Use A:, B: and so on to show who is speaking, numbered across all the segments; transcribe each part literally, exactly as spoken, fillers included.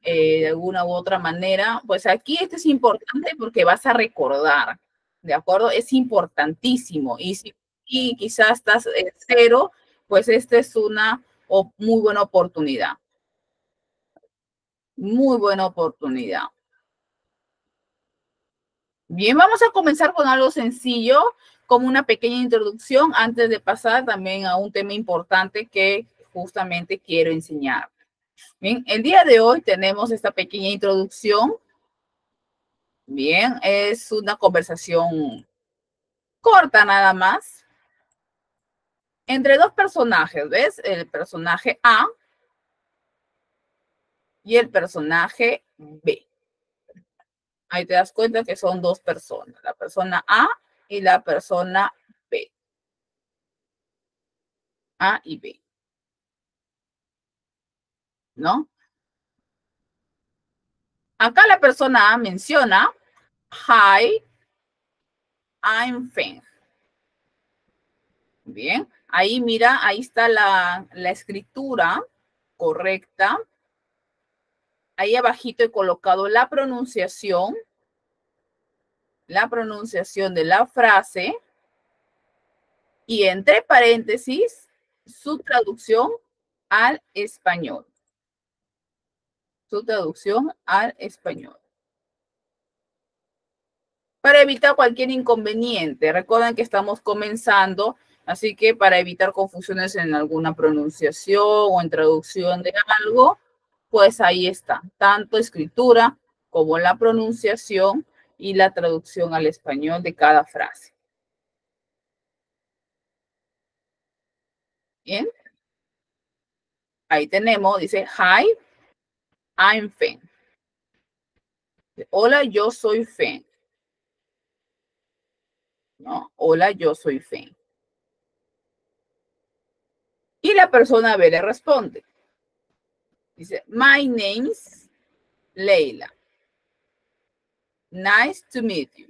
A: eh, de alguna u otra manera, pues aquí esto es importante porque vas a recordar, ¿de acuerdo? Es importantísimo. Y si y quizás estás en cero, pues esta es una o, muy buena oportunidad. Muy buena oportunidad. Bien, vamos a comenzar con algo sencillo, como una pequeña introducción, antes de pasar también a un tema importante que justamente quiero enseñar. Bien, el día de hoy tenemos esta pequeña introducción. Bien, es una conversación corta nada más entre dos personajes, ¿ves? El personaje A y el personaje B. Ahí te das cuenta que son dos personas, la persona A y la persona B. A y B. ¿No? Acá la persona A menciona, hi, I'm Feng. Bien, ahí mira, ahí está la, la escritura correcta. Ahí abajito he colocado la pronunciación, la pronunciación de la frase y entre paréntesis su traducción al español. Su traducción al español. Para evitar cualquier inconveniente. Recuerden que estamos comenzando, así que para evitar confusiones en alguna pronunciación o en traducción de algo, pues ahí está, tanto escritura como la pronunciación y la traducción al español de cada frase. Bien. Ahí tenemos, dice, hi, I'm Feng. Hola, yo soy Feng. ¿No? Hola, yo soy Feng. Y la persona B le responde. Dice, my name's Leila. Nice to meet you.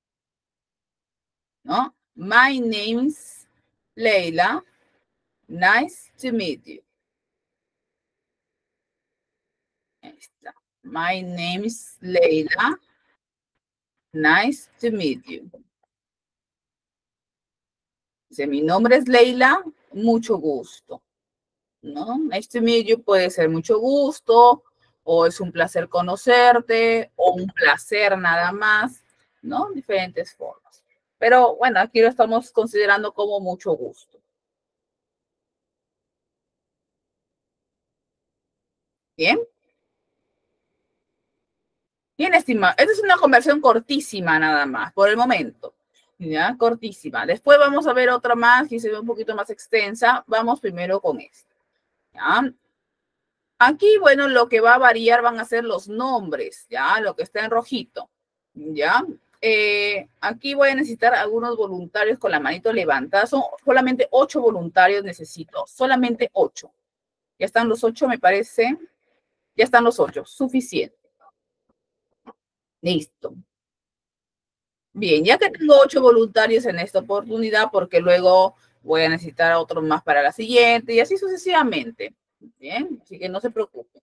A: ¿No? My name's Leila. Nice to meet you. Ahí está. My name's Leila. Nice to meet you. Dice, mi nombre es Leila. Mucho gusto. ¿No? Nice to meet you puede ser mucho gusto, o es un placer conocerte, o un placer nada más, ¿no? Diferentes formas. Pero bueno, aquí lo estamos considerando como mucho gusto. Bien. Bien, estimado. Esta es una conversión cortísima nada más, por el momento. ¿Ya? Cortísima. Después vamos a ver otra más que se ve un poquito más extensa. Vamos primero con esta. ¿Ya? Aquí, bueno, lo que va a variar van a ser los nombres, ¿ya? Lo que está en rojito, ¿ya? Eh, aquí voy a necesitar algunos voluntarios con la manito levantada. Son solamente ocho voluntarios necesito, solamente ocho. Ya están los ocho, me parece. Ya están los ocho, suficiente. Listo. Bien, ya que tengo ocho voluntarios en esta oportunidad, porque luego voy a necesitar a otros más para la siguiente y así sucesivamente. Bien, así que no se preocupen.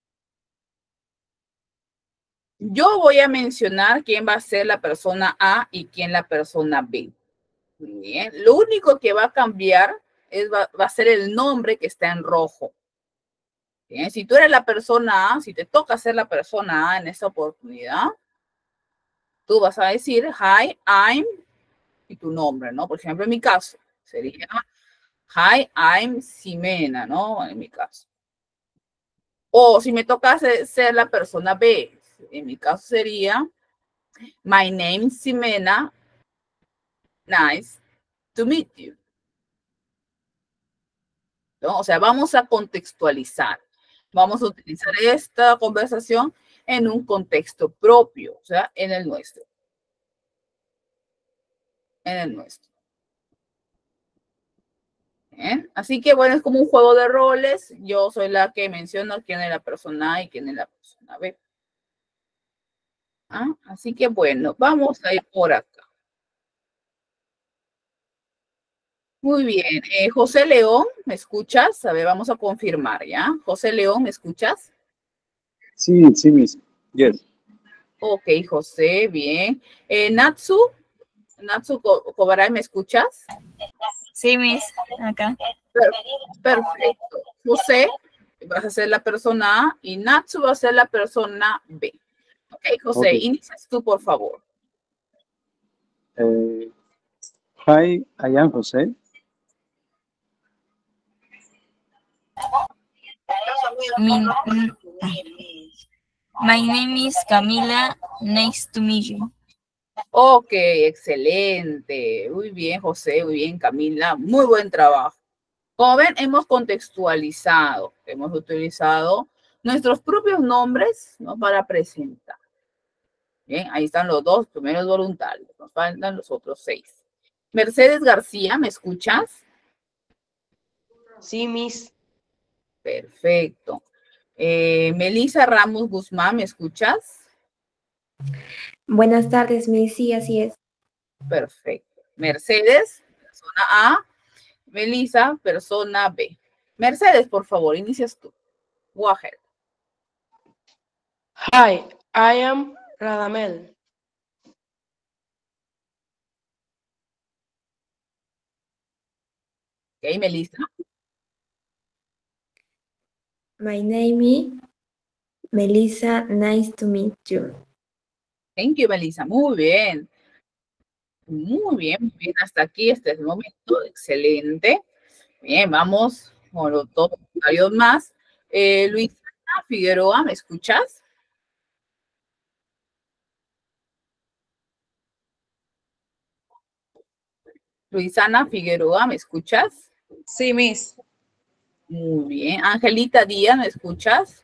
A: Yo voy a mencionar quién va a ser la persona A y quién la persona B. Bien, lo único que va a cambiar es, va, va a ser el nombre que está en rojo. Bien, si tú eres la persona A, si te toca ser la persona A en esta oportunidad, tú vas a decir, hi, I'm, y tu nombre, ¿no? Por ejemplo, en mi caso, sería, hi, I'm Ximena, ¿no? En mi caso. O si me toca ser la persona B, en mi caso sería, my name is Ximena, nice to meet you. ¿No? O sea, vamos a contextualizar. Vamos a utilizar esta conversación en un contexto propio, o sea, en el nuestro. En el nuestro. ¿Bien? Así que, bueno, es como un juego de roles. Yo soy la que menciono quién es la persona A y quién es la persona B. ¿Ah? Así que, bueno, vamos a ir por acá. Muy bien. Eh, José León, ¿me escuchas? A ver, vamos a confirmar, ¿ya? José León, ¿me escuchas?
B: Sí, sí, miss. Yes.
A: Ok, José, bien. Eh, Natsu, Natsu Ko- Kobarai, ¿me escuchas?
C: Sí, Miss, acá.
A: Per- perfecto. José, vas a ser la persona A y Natsu va a ser la persona B. Ok, José,
B: Okay.
A: inicias tú, por favor.
B: Uh, hi, I am Jose.
C: Mi, mm, my name is Camila. Nice to meet you.
A: Ok, excelente. Muy bien, José, muy bien, Camila. Muy buen trabajo. Como ven, hemos contextualizado, hemos utilizado nuestros propios nombres, ¿no?, para presentar. Bien, ahí están los dos primeros voluntarios. Nos faltan los otros seis. Mercedes García, ¿me escuchas?
D: Sí, Miss.
A: Perfecto. Eh, Melissa Ramos Guzmán, ¿me escuchas?
E: Buenas tardes, Miss. Sí, así es.
A: Perfecto. Mercedes, persona A. Melissa, persona B. Mercedes, por favor, inicias tú. Go ahead.
D: Hi, I am Radamel.
A: Ok, Melissa.
E: My name is Melissa. Nice to meet you.
A: Thank you, Melissa. Muy bien. Muy bien, muy bien. Hasta aquí, este es el momento. Excelente. Bien, vamos con los dos voluntarios más. Eh, Luisana Figueroa, ¿me escuchas? Luisana Figueroa, ¿me escuchas?
F: Sí, Miss.
A: Muy bien. Angelita Díaz, ¿me escuchas?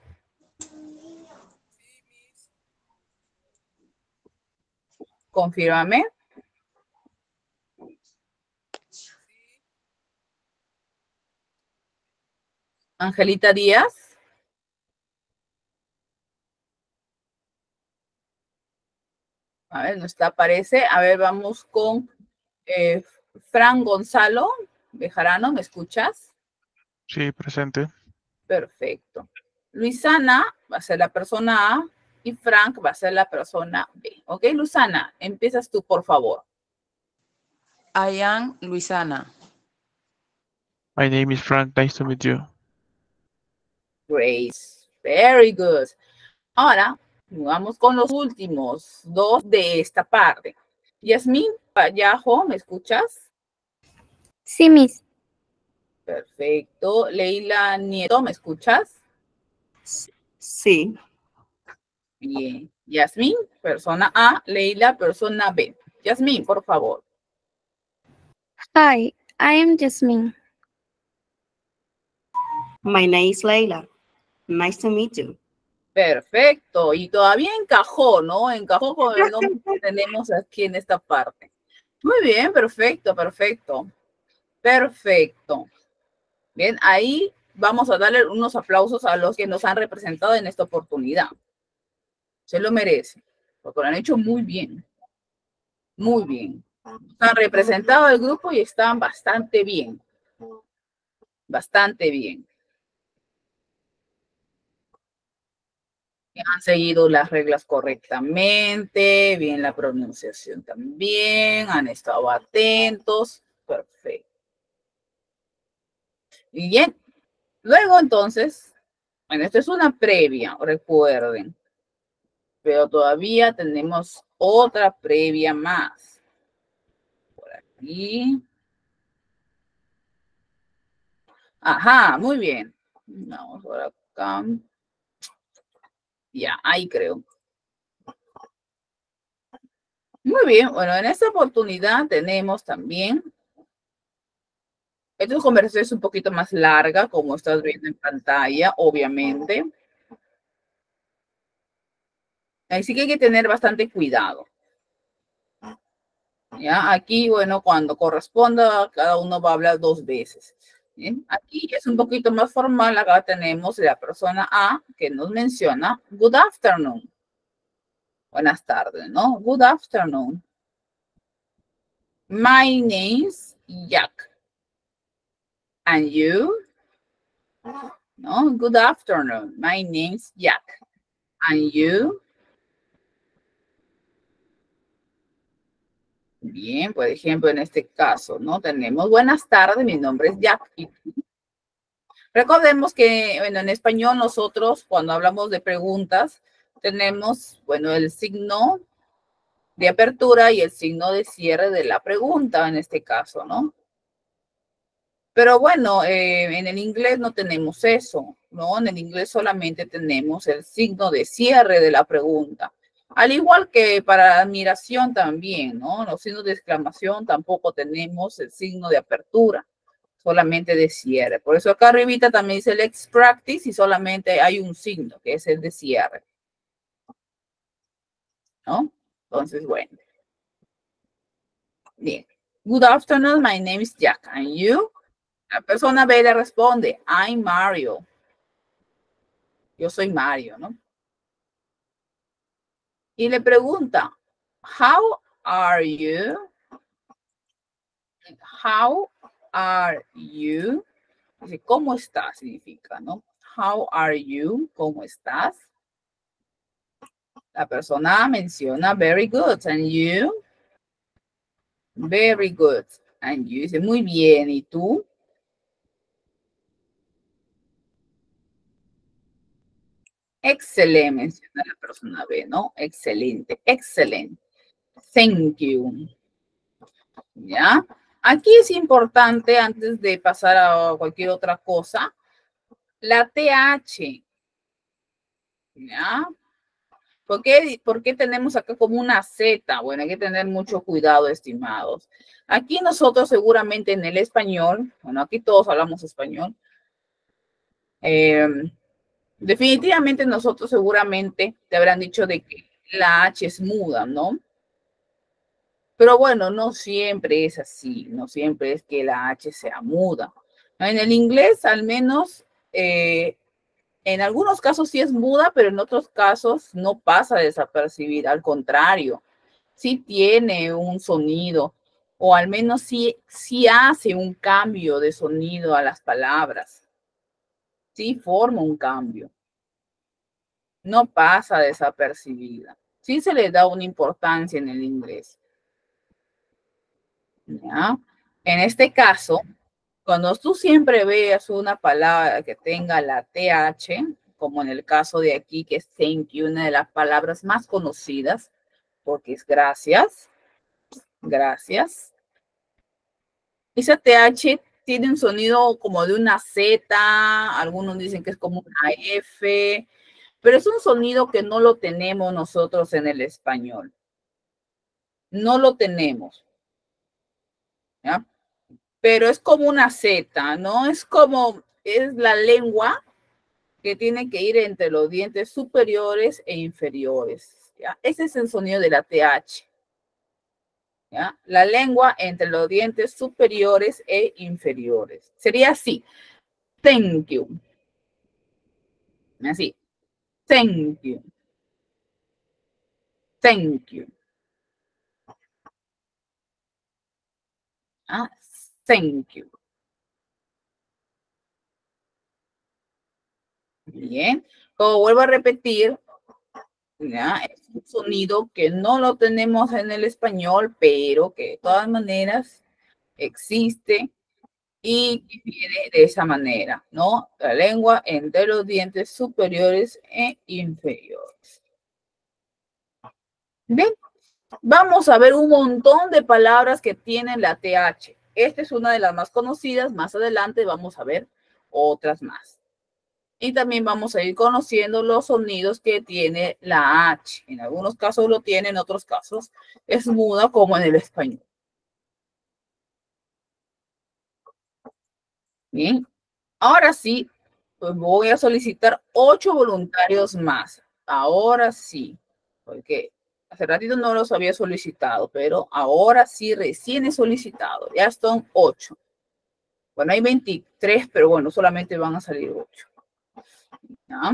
A: Confírmame. Angelita Díaz. A ver, no está, aparece. A ver, vamos con eh, Fran Gonzalo Bejarano, ¿me escuchas?
G: Sí, presente.
A: Perfecto. Luisana va a ser la persona A y Frank va a ser la persona B. Ok, Luisana, empiezas tú, por favor.
F: I am Luisana.
G: My name is Frank. Nice to meet you.
A: Grace. Very good. Ahora, vamos con los últimos dos de esta parte. Yasmín Payajo, ¿me escuchas?
H: Sí, Miss.
A: Perfecto. Leila Nieto, ¿me escuchas?
I: Sí.
A: Bien. Yasmín, persona A. Leila, persona B. Yasmín, por favor.
H: Hi, I am Jasmine.
I: My name is Leila. Nice to meet you.
A: Perfecto. Y todavía encajó, ¿no? Encajó con el nombre que tenemos aquí en esta parte. Muy bien, perfecto, perfecto. Perfecto. Bien, ahí vamos a darle unos aplausos a los que nos han representado en esta oportunidad. Se lo merecen, porque lo han hecho muy bien. Muy bien. Han representado al grupo y están bastante bien. Bastante bien. Han seguido las reglas correctamente, bien la pronunciación también, han estado atentos. Perfecto. Y bien, luego entonces, bueno, esto es una previa, recuerden, pero todavía tenemos otra previa más. Por aquí. Ajá, muy bien. Vamos por acá. Ya, ahí creo. Muy bien, bueno, en esta oportunidad tenemos también, esta conversación es un poquito más larga, como estás viendo en pantalla, obviamente. Así que hay que tener bastante cuidado. Ya, aquí, bueno, cuando corresponda, cada uno va a hablar dos veces. ¿Bien? Aquí es un poquito más formal, acá tenemos la persona A que nos menciona, good afternoon. Buenas tardes, ¿no? Good afternoon. My name's Jack. And you? No, good afternoon. My name's Jack. And you. Bien, por ejemplo, en este caso, ¿no? Tenemos buenas tardes, mi nombre es Jack. ¿Y tú? Recordemos que, bueno, en español nosotros cuando hablamos de preguntas tenemos, bueno, el signo de apertura y el signo de cierre de la pregunta en este caso, ¿no? Pero bueno, eh, en el inglés no tenemos eso, ¿no? En el inglés solamente tenemos el signo de cierre de la pregunta. Al igual que para admiración también, ¿no? Los signos de exclamación tampoco tenemos el signo de apertura, solamente de cierre. Por eso acá arribita también dice let's practice y solamente hay un signo, que es el de cierre, ¿no? Entonces, bueno. Bien. Good afternoon, my name is Jack. And you? La persona B le responde, I'm Mario. Yo soy Mario, ¿no? Y le pregunta, how are you? How are you? Dice, ¿cómo estás? Significa, ¿no? How are you? ¿Cómo estás? La persona menciona very good. And you? Very good. And you dice, muy bien. ¿Y tú? Excelente, menciona la persona B, ¿no? Excelente, excelente. Thank you. ¿Ya? Aquí es importante, antes de pasar a cualquier otra cosa, la T H. ¿Ya? ¿Por qué, ¿Por qué tenemos acá como una Z? Bueno, hay que tener mucho cuidado, estimados. Aquí nosotros seguramente en el español, bueno, aquí todos hablamos español, eh, definitivamente nosotros seguramente te habrán dicho de que la H es muda, ¿no? Pero bueno, no siempre es así, no siempre es que la H sea muda. En el inglés, al menos, eh, en algunos casos sí es muda, pero en otros casos no pasa desapercibida, al contrario, sí tiene un sonido, o al menos sí, sí hace un cambio de sonido a las palabras. Sí forma un cambio. No pasa desapercibida. Sí se le da una importancia en el inglés. ¿Ya? En este caso, cuando tú siempre veas una palabra que tenga la T H, como en el caso de aquí, que es thank you, una de las palabras más conocidas, porque es gracias, gracias. Esa T H tiene un sonido como de una Z, algunos dicen que es como una F, pero es un sonido que no lo tenemos nosotros en el español. No lo tenemos. ¿Ya? Pero es como una Z, ¿no? Es como, es la lengua que tiene que ir entre los dientes superiores e inferiores, ¿ya? Ese es el sonido de la T H, ¿ya? La lengua entre los dientes superiores e inferiores. Sería así, thank you. Así, thank you. Thank you. Ah, thank you. Bien, como vuelvo a repetir, ¿ya? Es un sonido que no lo tenemos en el español, pero que de todas maneras existe y que viene de esa manera, ¿no? La lengua entre los dientes superiores e inferiores. Bien, vamos a ver un montón de palabras que tienen la T H. Esta es una de las más conocidas. Más adelante vamos a ver otras más. Y también vamos a ir conociendo los sonidos que tiene la H. En algunos casos lo tiene, en otros casos es muda como en el español. Bien, ahora sí, pues voy a solicitar ocho voluntarios más. Ahora sí, porque hace ratito no los había solicitado, pero ahora sí recién he solicitado. Ya son ocho. Bueno, hay veintitrés, pero bueno, solamente van a salir ocho. ¿Ya?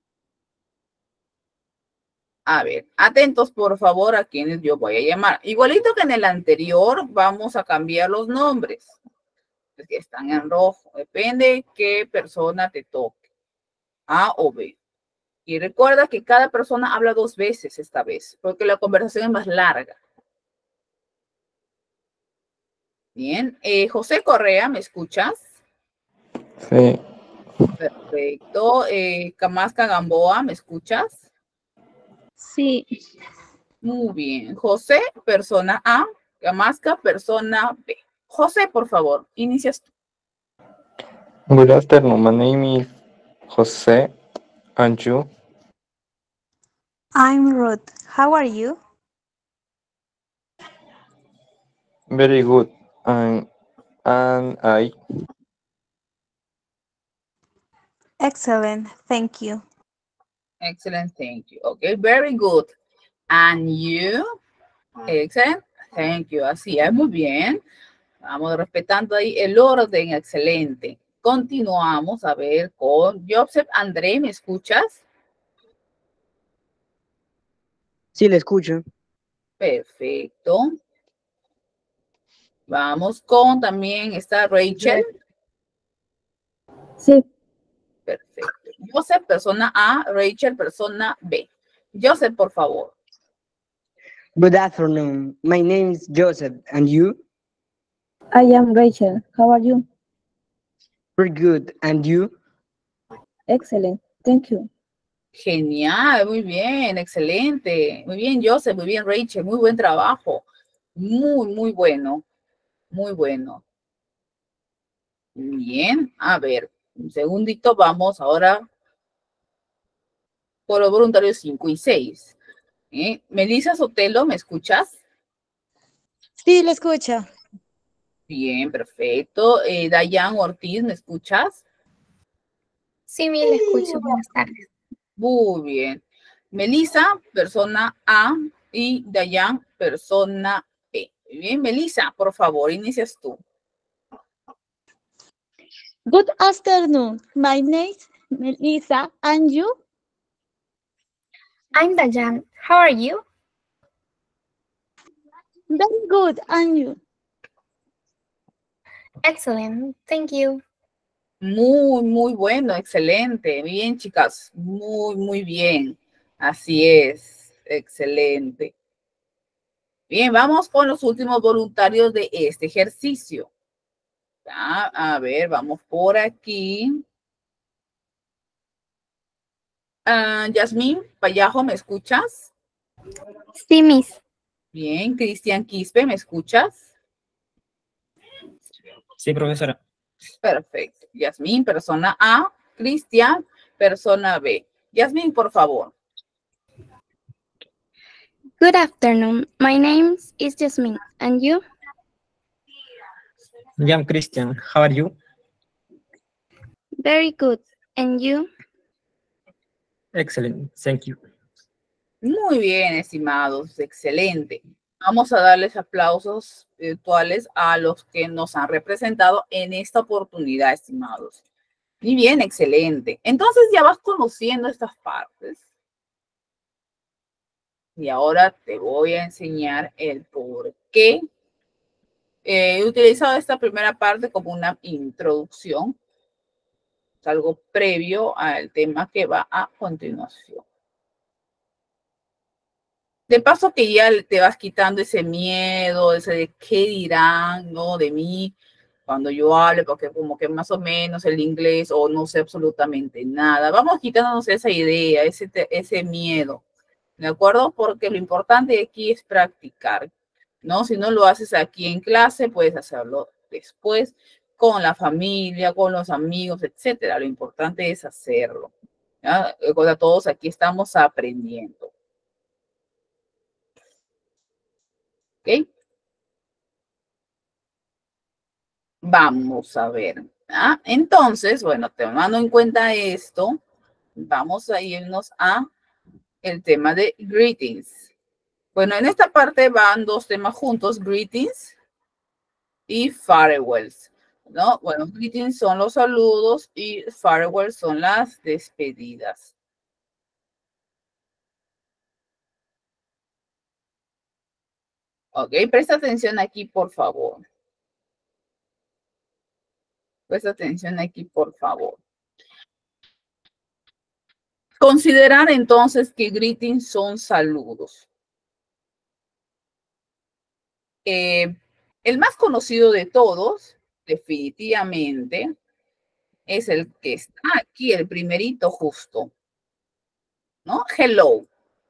A: A ver, atentos por favor a quienes yo voy a llamar. Igualito que en el anterior, vamos a cambiar los nombres. Que están en rojo. Depende qué persona te toque. A o B. Y recuerda que cada persona habla dos veces esta vez, porque la conversación es más larga. Bien. Eh, José Correa, ¿me escuchas?
J: Sí.
A: Perfecto. Eh, Camasca Gamboa, ¿me escuchas?
H: Sí.
A: Muy bien. José, persona A. Camasca, persona B. José, por favor, inicias tú.
J: Good afternoon. My name is Jose. And you?
K: I'm Ruth. How are you?
J: Very good. And, and I?
K: Excellent. Thank you.
A: Excellent, thank you. Okay, very good. And you? Excellent, thank you. Así es, muy bien. Vamos respetando ahí el orden, excelente. Continuamos a ver con Joseph André, ¿me escuchas?
L: Sí, le escucho.
A: Perfecto. Vamos con también está Rachel.
H: Sí.
A: Perfecto. Joseph, persona A, Rachel, persona B. Joseph, por favor.
L: Good afternoon. My name is Joseph. And you?
H: I am Rachel. How are you?
L: Very good. And you?
H: Excellent. Thank you.
A: Genial, muy bien, excelente. Muy bien, Joseph, muy bien, Rachel, muy buen trabajo. Muy, muy bueno. Muy bueno. Bien, a ver, un segundito, vamos ahora por los voluntarios cinco y seis. ¿Eh? Melissa Sotelo, ¿me escuchas?
K: Sí, le escucho.
A: Bien, perfecto. Eh, Dayan Ortiz, ¿me escuchas?
H: Sí, bien, le escucho. Buenas tardes.
A: Muy bien. Melissa, persona A, y Dayan, persona B. Bien, Melissa, por favor, inicias tú.
K: Good afternoon. My name is Melissa. And you?
H: I'm Dayan. How are you?
K: Very good. And you?
H: Excellent. Thank you.
A: Muy, muy bueno, excelente. Bien, chicas, muy, muy bien. Así es, excelente. Bien, vamos con los últimos voluntarios de este ejercicio. Ya, a ver, vamos por aquí. Uh, Yasmín Payajo, ¿me escuchas?
H: Sí, Miss.
A: Bien, Cristian Quispe, ¿me escuchas?
M: Sí, profesora.
A: Perfecto. Yasmín, persona A. Cristian, persona B. Yasmín, por favor.
H: Good afternoon. My name is Jasmine. And you?
M: I'm Christian. How are you?
H: Very good. And you?
M: Excellent. Thank you.
A: Muy bien, estimados. Excelente. Vamos a darles aplausos virtuales a los que nos han representado en esta oportunidad, estimados. Muy bien, excelente. Entonces ya vas conociendo estas partes. Y ahora te voy a enseñar el por qué. Eh, he utilizado esta primera parte como una introducción. Es algo previo al tema que va a continuación. De paso que ya te vas quitando ese miedo, ese de qué dirán, ¿no? De mí cuando yo hable, porque como que más o menos el inglés o no sé absolutamente nada. Vamos quitándonos esa idea, ese, ese miedo, ¿de acuerdo? Porque lo importante aquí es practicar, ¿no? Si no lo haces aquí en clase, puedes hacerlo después con la familia, con los amigos, etcétera. Lo importante es hacerlo, ¿ya? Recuerda, todos aquí estamos aprendiendo. ¿Ok? Vamos a ver. ¿Ah? Entonces, bueno, tomando en cuenta esto, vamos a irnos a el tema de greetings. Bueno, en esta parte van dos temas juntos, greetings y farewells, ¿no? Bueno, greetings son los saludos y farewells son las despedidas. Ok, presta atención aquí, por favor. Presta atención aquí, por favor. Considerar entonces que greetings son saludos. Eh, el más conocido de todos, definitivamente, es el que está aquí, el primerito justo, ¿no? Hello.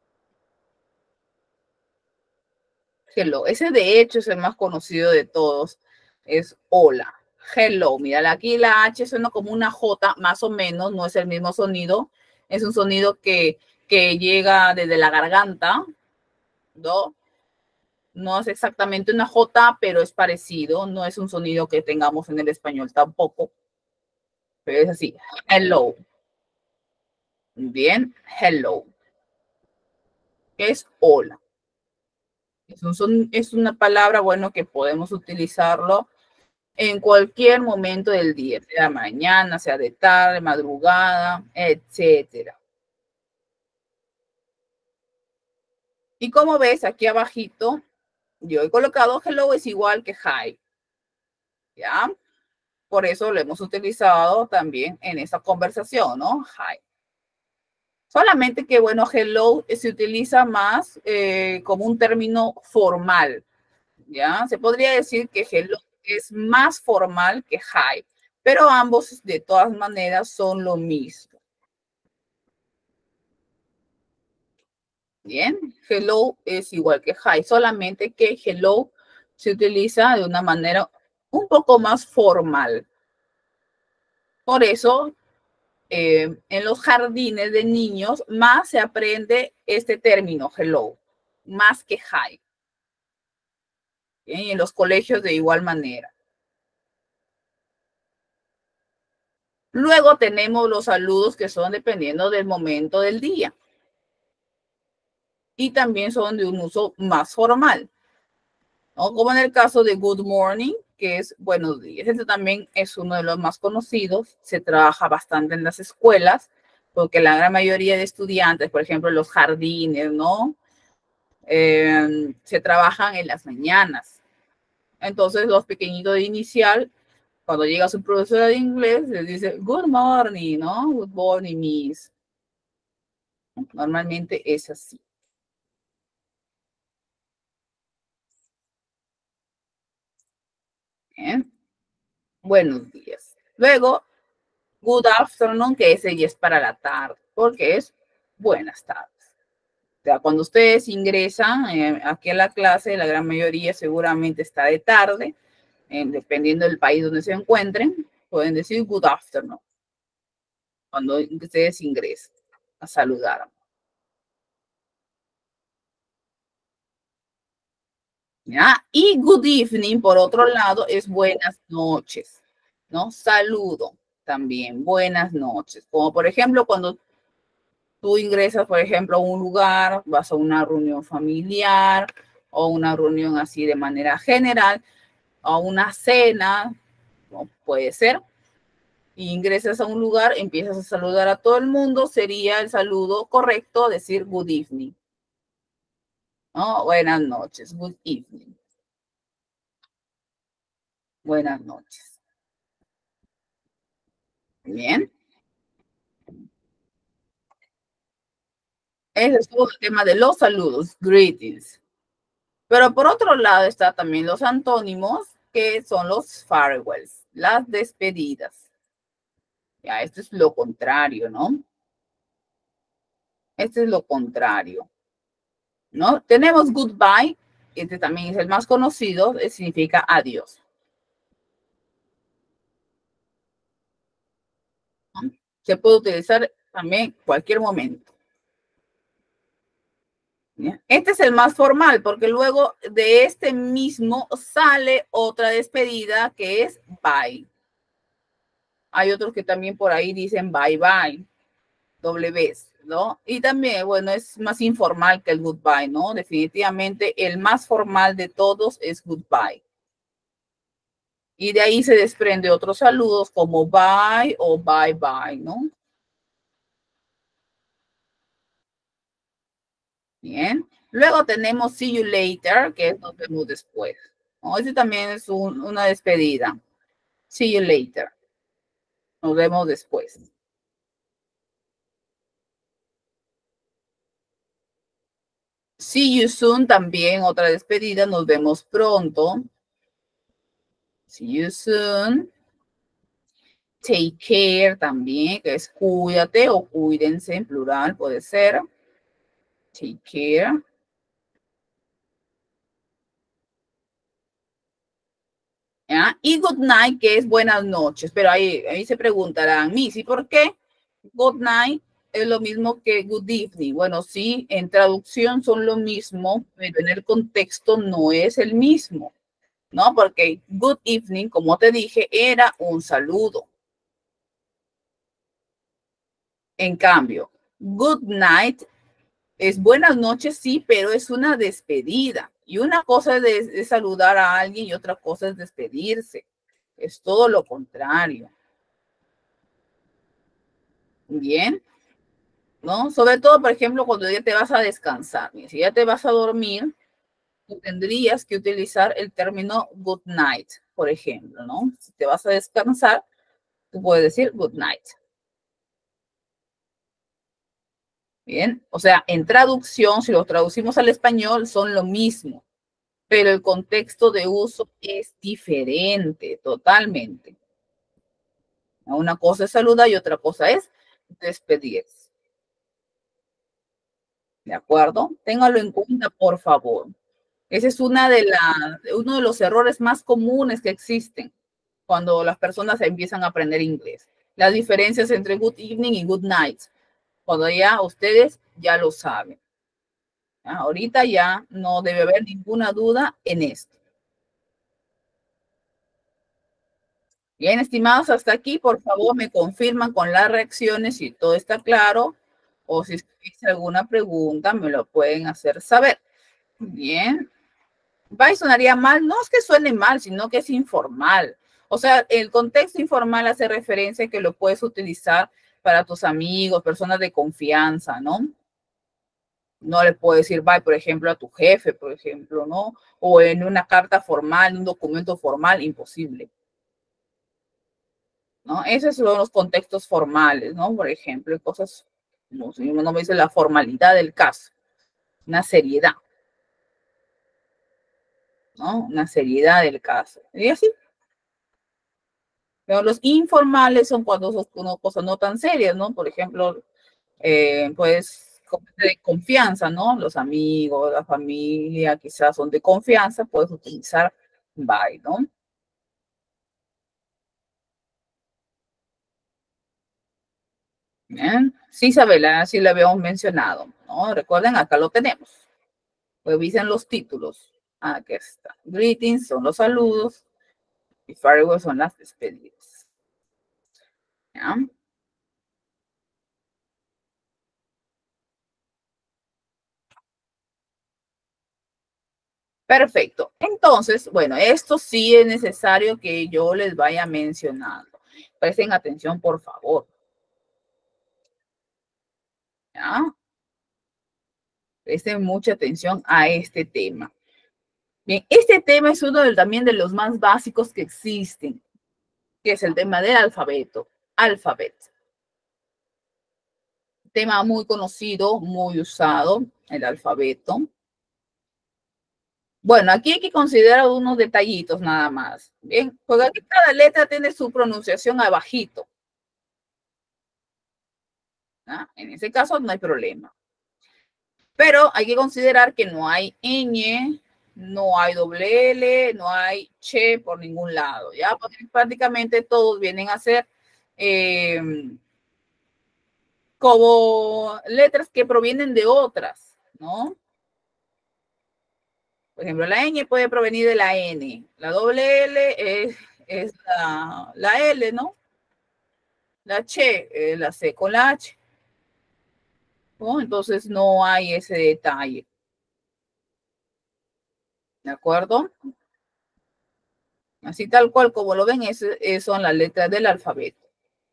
A: Hello. Ese de hecho es el más conocido de todos. Es hola. Hello. Mira, aquí la H suena como una J, más o menos, no es el mismo sonido. Es un sonido que, que llega desde la garganta, ¿no? No es exactamente una J, pero es parecido. No es un sonido que tengamos en el español tampoco. Pero es así. Hello. Bien. Hello. Es hola. Es, un son, es una palabra, bueno, que podemos utilizarlo en cualquier momento del día, sea mañana, sea de tarde, madrugada, etcétera. Y como ves, aquí abajito, yo he colocado hello es igual que hi. ¿Ya? Por eso lo hemos utilizado también en esta conversación, ¿no? Hi. Solamente que, bueno, hello se utiliza más eh, como un término formal, ¿ya? Se podría decir que hello es más formal que hi, pero ambos de todas maneras son lo mismo. Bien, hello es igual que hi, solamente que hello se utiliza de una manera un poco más formal. Por eso, eh, en los jardines de niños más se aprende este término, hello, más que hi. Bien, y en los colegios de igual manera. Luego tenemos los saludos que son dependiendo del momento del día. Y también son de un uso más formal, ¿no? Como en el caso de good morning, que es buenos días. Este también es uno de los más conocidos. Se trabaja bastante en las escuelas, porque la gran mayoría de estudiantes, por ejemplo, en los jardines, ¿no? Eh, se trabajan en las mañanas. Entonces, los pequeñitos de inicial, cuando llega su profesora de inglés, les dice, good morning, ¿no? Good morning, miss. Normalmente es así. Bien. Buenos días. Luego, good afternoon, que ese ya es para la tarde, porque es buenas tardes. O sea, cuando ustedes ingresan eh, aquí a la clase, la gran mayoría seguramente está de tarde, eh, dependiendo del país donde se encuentren, pueden decir good afternoon cuando ustedes ingresen a saludar. ¿Ya? Y good evening, por otro lado, es buenas noches, ¿no? Saludo también, buenas noches. Como por ejemplo, cuando tú ingresas, por ejemplo, a un lugar, vas a una reunión familiar o una reunión así de manera general, a una cena, ¿no? Puede ser. Y ingresas a un lugar, empiezas a saludar a todo el mundo, sería el saludo correcto decir good evening, ¿no? Buenas noches, good evening. Buenas noches. Bien. Ese es todo el tema de los saludos, greetings. Pero por otro lado está también los antónimos, que son los farewells, las despedidas. Ya, esto es lo contrario, ¿no? Este es lo contrario, ¿no? Tenemos goodbye, este también es el más conocido, significa adiós. ¿No? Se puede utilizar también en cualquier momento. ¿Ya? Este es el más formal, porque luego de este mismo sale otra despedida que es bye. Hay otros que también por ahí dicen bye bye, doble vez, ¿no? Y también, bueno, es más informal que el goodbye, ¿no? Definitivamente el más formal de todos es goodbye. Y de ahí se desprende otros saludos como bye o bye bye, ¿no? Bien. Luego tenemos see you later, que es nos vemos después, ¿no? Ese también es un, una despedida. See you later. Nos vemos después. See you soon también, otra despedida, nos vemos pronto. See you soon. Take care también, que es cuídate o cuídense en plural, puede ser. Take care. ¿Ya? Y good night, que es buenas noches. Pero ahí, ahí se preguntarán, Missy, ¿por qué good night es lo mismo que good evening? Bueno, sí, en traducción son lo mismo, pero en el contexto no es el mismo, ¿no? Porque good evening, como te dije, era un saludo. En cambio, good night es buenas noches, sí, pero es una despedida. Y una cosa es, de, es saludar a alguien y otra cosa es despedirse. Es todo lo contrario. Bien, ¿no? Sobre todo, por ejemplo, cuando ya te vas a descansar. Si ya te vas a dormir, tú tendrías que utilizar el término good night, por ejemplo, ¿no? Si te vas a descansar, tú puedes decir good night. Bien, o sea, en traducción, si lo traducimos al español, son lo mismo, pero el contexto de uso es diferente, totalmente. Una cosa es saludar y otra cosa es despedirse. ¿De acuerdo? Téngalo en cuenta, por favor. Ese es una de la, uno de los errores más comunes que existen cuando las personas empiezan a aprender inglés. Las diferencias entre good evening y good night. Cuando ya ustedes ya lo saben. ¿Ya? Ahorita ya no debe haber ninguna duda en esto. Bien, estimados, hasta aquí, por favor, me confirman con las reacciones si todo está claro o si existe alguna pregunta, me lo pueden hacer saber. Bien. Va y sonaría mal, no es que suene mal, sino que es informal. O sea, el contexto informal hace referencia a que lo puedes utilizar para tus amigos, personas de confianza, ¿no? No le puedes decir bye, por ejemplo, a tu jefe, por ejemplo, ¿no? O en una carta formal, un documento formal, imposible. ¿No? Esos son los contextos formales, ¿no? Por ejemplo, cosas, no sé, uno me dice la formalidad del caso, una seriedad, ¿no? Una seriedad del caso. Y así. Pero los informales son cuando son cosas no tan serias, ¿no? Por ejemplo, eh, pues, de confianza, ¿no? Los amigos, la familia, quizás son de confianza, puedes utilizar bye, ¿no? Bien. Sí, Isabela, sí la habíamos mencionado, ¿no? Recuerden, acá lo tenemos. Revisen los títulos. Aquí está. Greetings son los saludos y farewell son las despedidas. ¿Ya? Perfecto. Entonces, bueno, esto sí es necesario que yo les vaya mencionando. Presten atención, por favor. ¿Ya? Presten mucha atención a este tema. Bien, este tema es uno de, también de los más básicos que existen, que es el tema del alfabeto. Alfabeto. Tema muy conocido, muy usado, el alfabeto. Bueno, aquí hay que considerar unos detallitos nada más. Bien, porque aquí cada letra tiene su pronunciación abajito. ¿Ah? En ese caso no hay problema. Pero hay que considerar que no hay ñ, no hay doble L, no hay che por ningún lado. Ya porque prácticamente todos vienen a ser eh, como letras que provienen de otras, ¿no? Por ejemplo, la ñ puede provenir de la N. La doble L es, es la, la L, ¿no? La che es la C con la H. ¿No? Entonces no hay ese detalle. ¿De acuerdo? Así tal cual como lo ven, es, es, son las letras del alfabeto.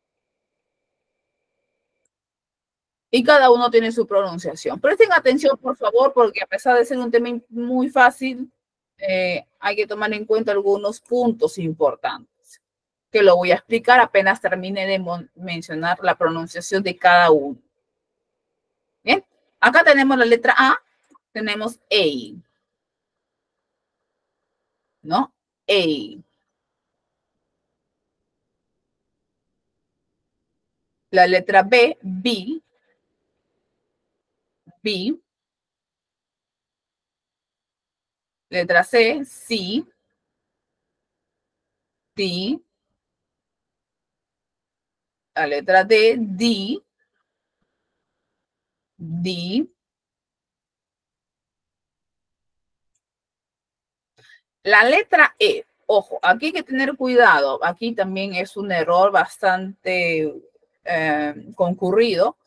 A: Y cada uno tiene su pronunciación. Presten atención, por favor, porque a pesar de ser un tema muy fácil, eh, hay que tomar en cuenta algunos puntos importantes, que lo voy a explicar apenas termine de mencionar la pronunciación de cada uno. Bien, acá tenemos la letra A, tenemos A, ¿no? A. La letra B, B, B. Letra C, C, D. La letra D, D, D. La letra E, ojo, aquí hay que tener cuidado. Aquí también es un error bastante eh, concurrido,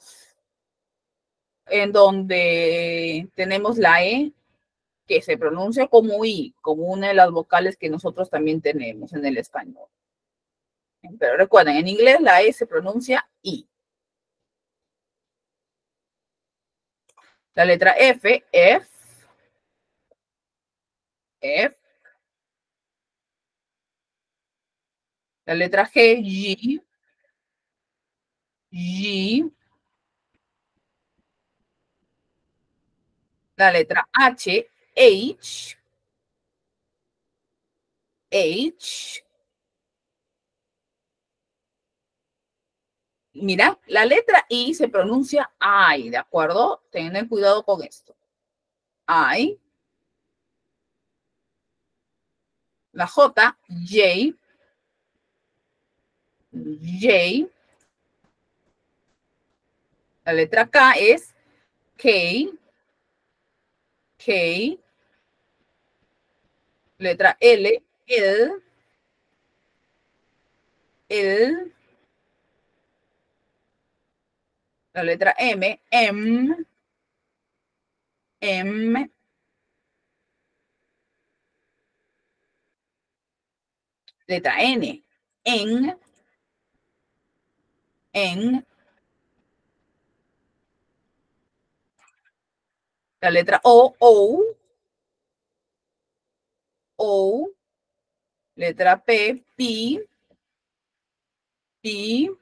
A: en donde tenemos la E que se pronuncia como I, como una de las vocales que nosotros también tenemos en el español. Pero recuerden, en inglés la E se pronuncia I. La letra F, F, F. La letra G, G, G. La letra H, H, H. Mira, la letra I se pronuncia I, ¿de acuerdo? Tengan cuidado con esto. I. La J, J, J. La letra K es K, K. Letra L, L, L. La letra M, M, M. Letra N, N, N. La letra O, O, O. Letra P, P, P.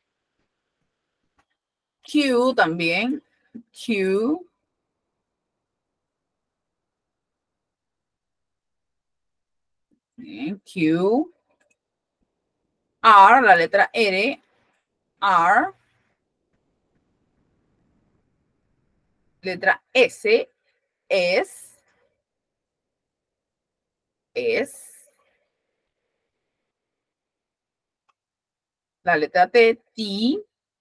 A: Q también, Q. Bien, Q. R, la letra R, R. Letra S, S, S. La letra T, T,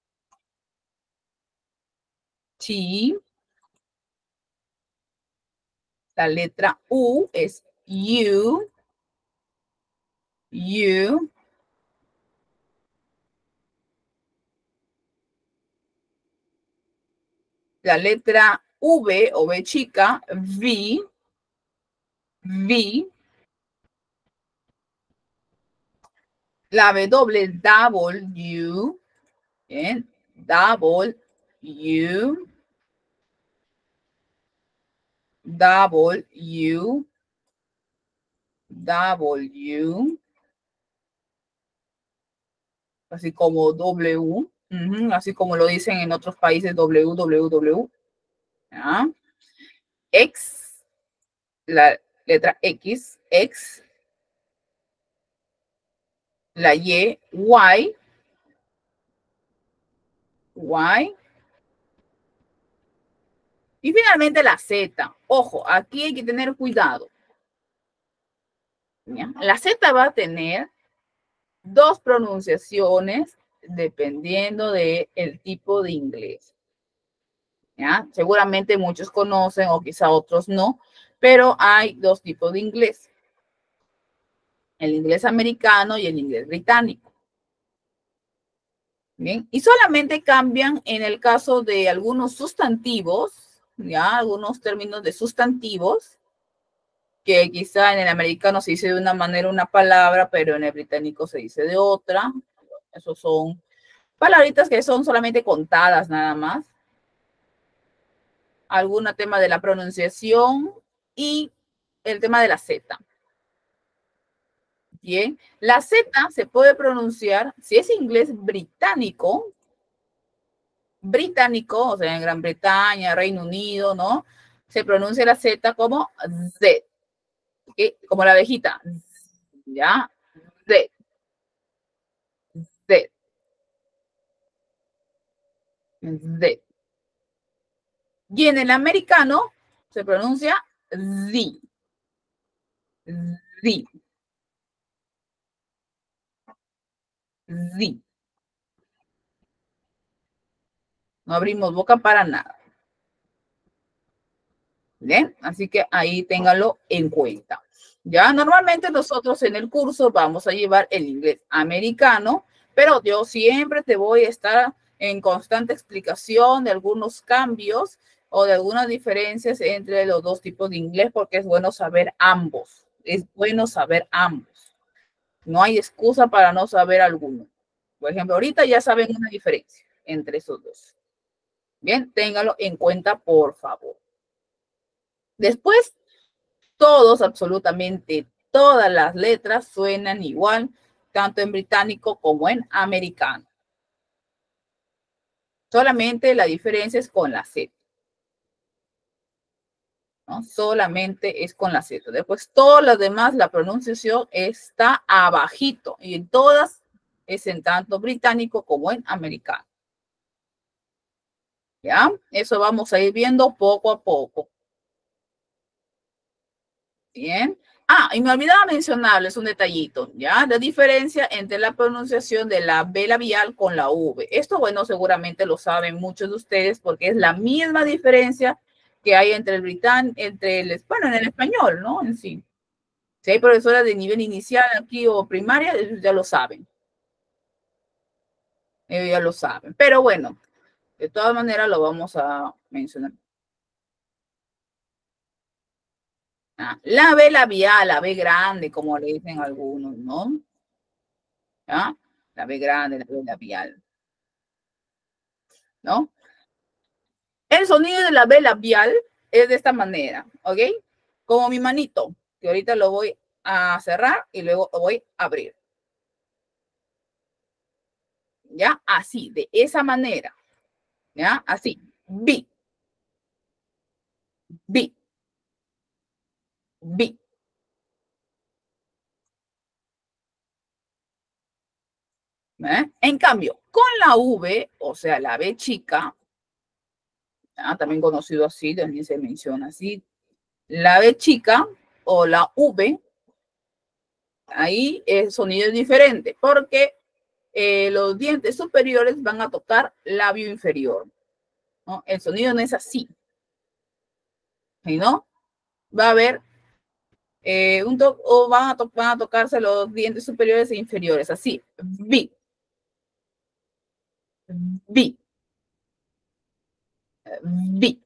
A: T. La letra U es U, U. La letra V o V chica, V, V. La W, W, bien, W, W, W, así como W, uh, así como lo dicen en otros países, W, W, W. ¿Ya? X, la letra X, X. La Y, Y, Y. Y finalmente la Z. Ojo, aquí hay que tener cuidado. ¿Ya? La Z va a tener dos pronunciaciones dependiendo del tipo de inglés. ¿Ya? Seguramente muchos conocen o quizá otros no, pero hay dos tipos de inglés. El inglés americano y el inglés británico. Bien, y solamente cambian en el caso de algunos sustantivos, ya, algunos términos de sustantivos, que quizá en el americano se dice de una manera una palabra, pero en el británico se dice de otra. Esos son palabritas que son solamente contadas nada más. Algún tema de la pronunciación y el tema de la Z. Bien, la Z se puede pronunciar, si es inglés británico, británico, o sea, en Gran Bretaña, Reino Unido, ¿no? se pronuncia la Z como Z, ¿okay? Como la abejita, ¿ya? Z, Z, Z. Y en el americano se pronuncia Z, Z, Z. No abrimos boca para nada. ¿Bien? Así que ahí ténganlo en cuenta. Ya, normalmente nosotros en el curso vamos a llevar el inglés americano, pero yo siempre te voy a estar en constante explicación de algunos cambios o de algunas diferencias entre los dos tipos de inglés, porque es bueno saber ambos. Es bueno saber ambos. No hay excusa para no saber alguno. Por ejemplo, ahorita ya saben una diferencia entre esos dos. Bien, téngalo en cuenta, por favor. Después, todos, absolutamente todas las letras suenan igual, tanto en británico como en americano. Solamente la diferencia es con la Z. ¿No? Solamente es con la Z. Después, todas las demás, la pronunciación está abajito. Y en todas es en tanto británico como en americano. ¿Ya? Eso vamos a ir viendo poco a poco. Bien. Ah, y me olvidaba mencionarles un detallito, ¿ya? La diferencia entre la pronunciación de la B labial con la V. Esto, bueno, seguramente lo saben muchos de ustedes porque es la misma diferencia que hay entre el británico, entre el, bueno, en el español, ¿no? En sí. Si hay profesoras de nivel inicial aquí o primaria, ellos ya lo saben. Ellos ya lo saben. Pero bueno, de todas maneras lo vamos a mencionar. Ah, la B labial, la B grande, como le dicen algunos, ¿no? ¿Ya? La B grande, la B labial. ¿No? El sonido de la B labial es de esta manera, ¿ok? Como mi manito, que ahorita lo voy a cerrar y luego lo voy a abrir. ¿Ya? Así, de esa manera. ¿Ya? Así. B. B. B. ¿Eh? En cambio, con la V, o sea, la B chica, ¿ya? También conocido así, también se menciona así, la B chica o la V, ahí el sonido es diferente, porque eh, los dientes superiores van a tocar labio inferior, ¿no? El sonido no es así, ¿sí, no? Va a haber eh, un toque, o van a, to van a tocarse los dientes superiores e inferiores, así, B, B, B.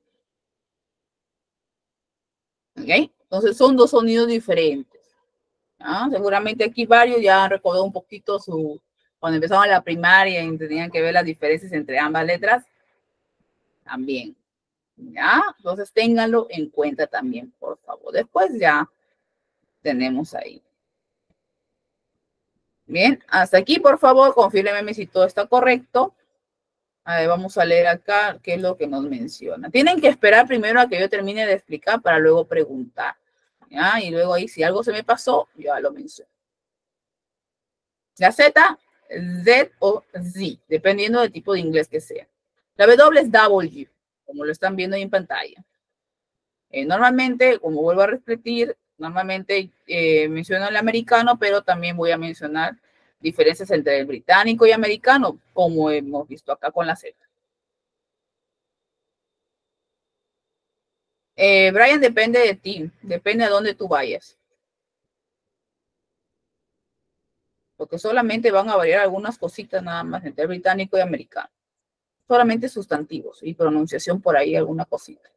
A: ¿Ok? Entonces son dos sonidos diferentes. ¿Ah? Seguramente aquí varios ya han recordado un poquito su, cuando empezaban la primaria y tenían que ver las diferencias entre ambas letras, también. ¿Ya? Entonces ténganlo en cuenta también, por favor. Después ya tenemos ahí. Bien, hasta aquí, por favor, confírmeme si todo está correcto. A ver, vamos a leer acá qué es lo que nos menciona. Tienen que esperar primero a que yo termine de explicar para luego preguntar. ¿Ya? Y luego ahí, si algo se me pasó, ya lo menciono. La Z, Z o Z, dependiendo del tipo de inglés que sea. La W es W, como lo están viendo ahí en pantalla. Eh, normalmente, como vuelvo a repetir, normalmente eh, menciono el americano, pero también voy a mencionar diferencias entre el británico y americano, como hemos visto acá con la Z. Eh, Brian, depende de ti, depende de dónde tú vayas. Porque solamente van a variar algunas cositas nada más entre el británico y americano. Solamente sustantivos y pronunciación por ahí, alguna cosita.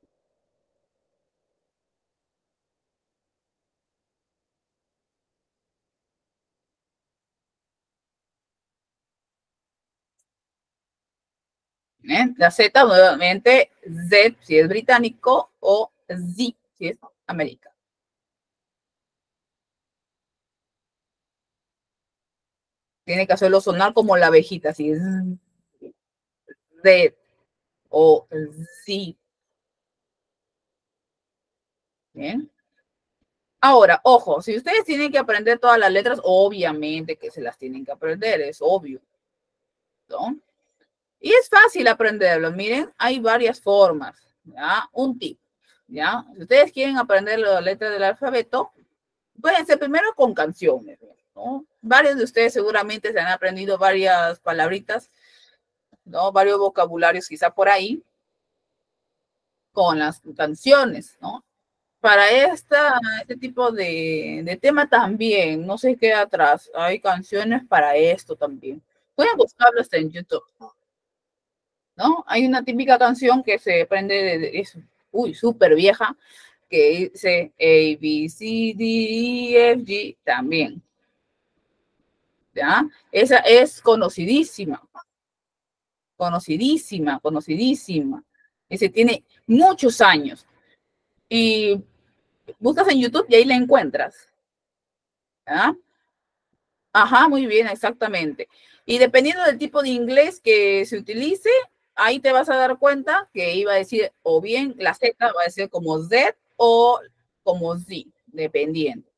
A: ¿Eh? La Z, nuevamente, Z si es británico o Z si es americano. Tiene que hacerlo sonar como la abejita, así es Z o Z. Bien. Ahora, ojo, si ustedes tienen que aprender todas las letras, obviamente que se las tienen que aprender, es obvio, ¿no? Y es fácil aprenderlo. Miren, hay varias formas, ¿ya? Un tip, ¿ya? Si ustedes quieren aprender las letras del alfabeto, pueden ser primero con canciones, ¿no? Varios de ustedes seguramente se han aprendido varias palabritas, ¿no? Varios vocabularios quizá por ahí, con las canciones, ¿no? Para esta, este tipo de, de tema también, no se queda atrás, hay canciones para esto también. Pueden buscarlos en YouTube, ¿no? Hay una típica canción que se aprende, de, es, uy, súper vieja, que dice A, B, C, D, E, F, G, también. ¿Ya? Esa es conocidísima, conocidísima, conocidísima. Ese tiene muchos años. Y buscas en YouTube y ahí la encuentras. ¿Ya? Ajá, muy bien, exactamente. Y dependiendo del tipo de inglés que se utilice, ahí te vas a dar cuenta que iba a decir, o bien la Z va a decir como Z o como Z, dependiendo.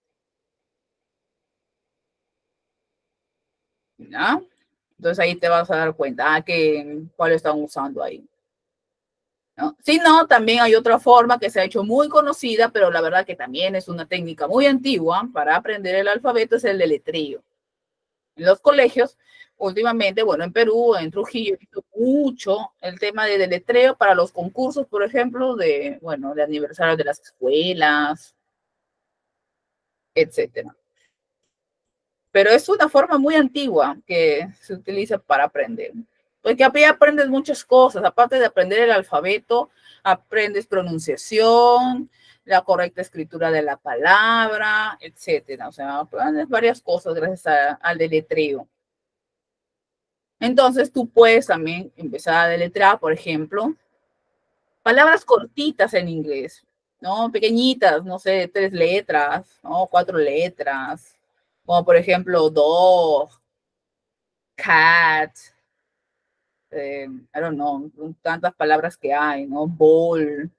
A: ¿Ya? Entonces ahí te vas a dar cuenta ah, que cuál están usando ahí. ¿No? Si no, también hay otra forma que se ha hecho muy conocida, pero la verdad que también es una técnica muy antigua para aprender el alfabeto, es el deletreo. En los colegios, últimamente, bueno, en Perú, en Trujillo, he visto mucho el tema de deletreo para los concursos, por ejemplo, de, bueno, de aniversario de las escuelas, etcétera. Pero es una forma muy antigua que se utiliza para aprender. Porque ahí aprendes muchas cosas. Aparte de aprender el alfabeto, aprendes pronunciación, la correcta escritura de la palabra, etcétera. O sea, aprendes varias cosas gracias a, al deletreo. Entonces, tú puedes también empezar a deletrear, por ejemplo, palabras cortitas en inglés, ¿no? Pequeñitas, no sé, tres letras, ¿no? Cuatro letras. Como por ejemplo, dog, cat, eh, I don't know, tantas palabras que hay, ¿no? Ball,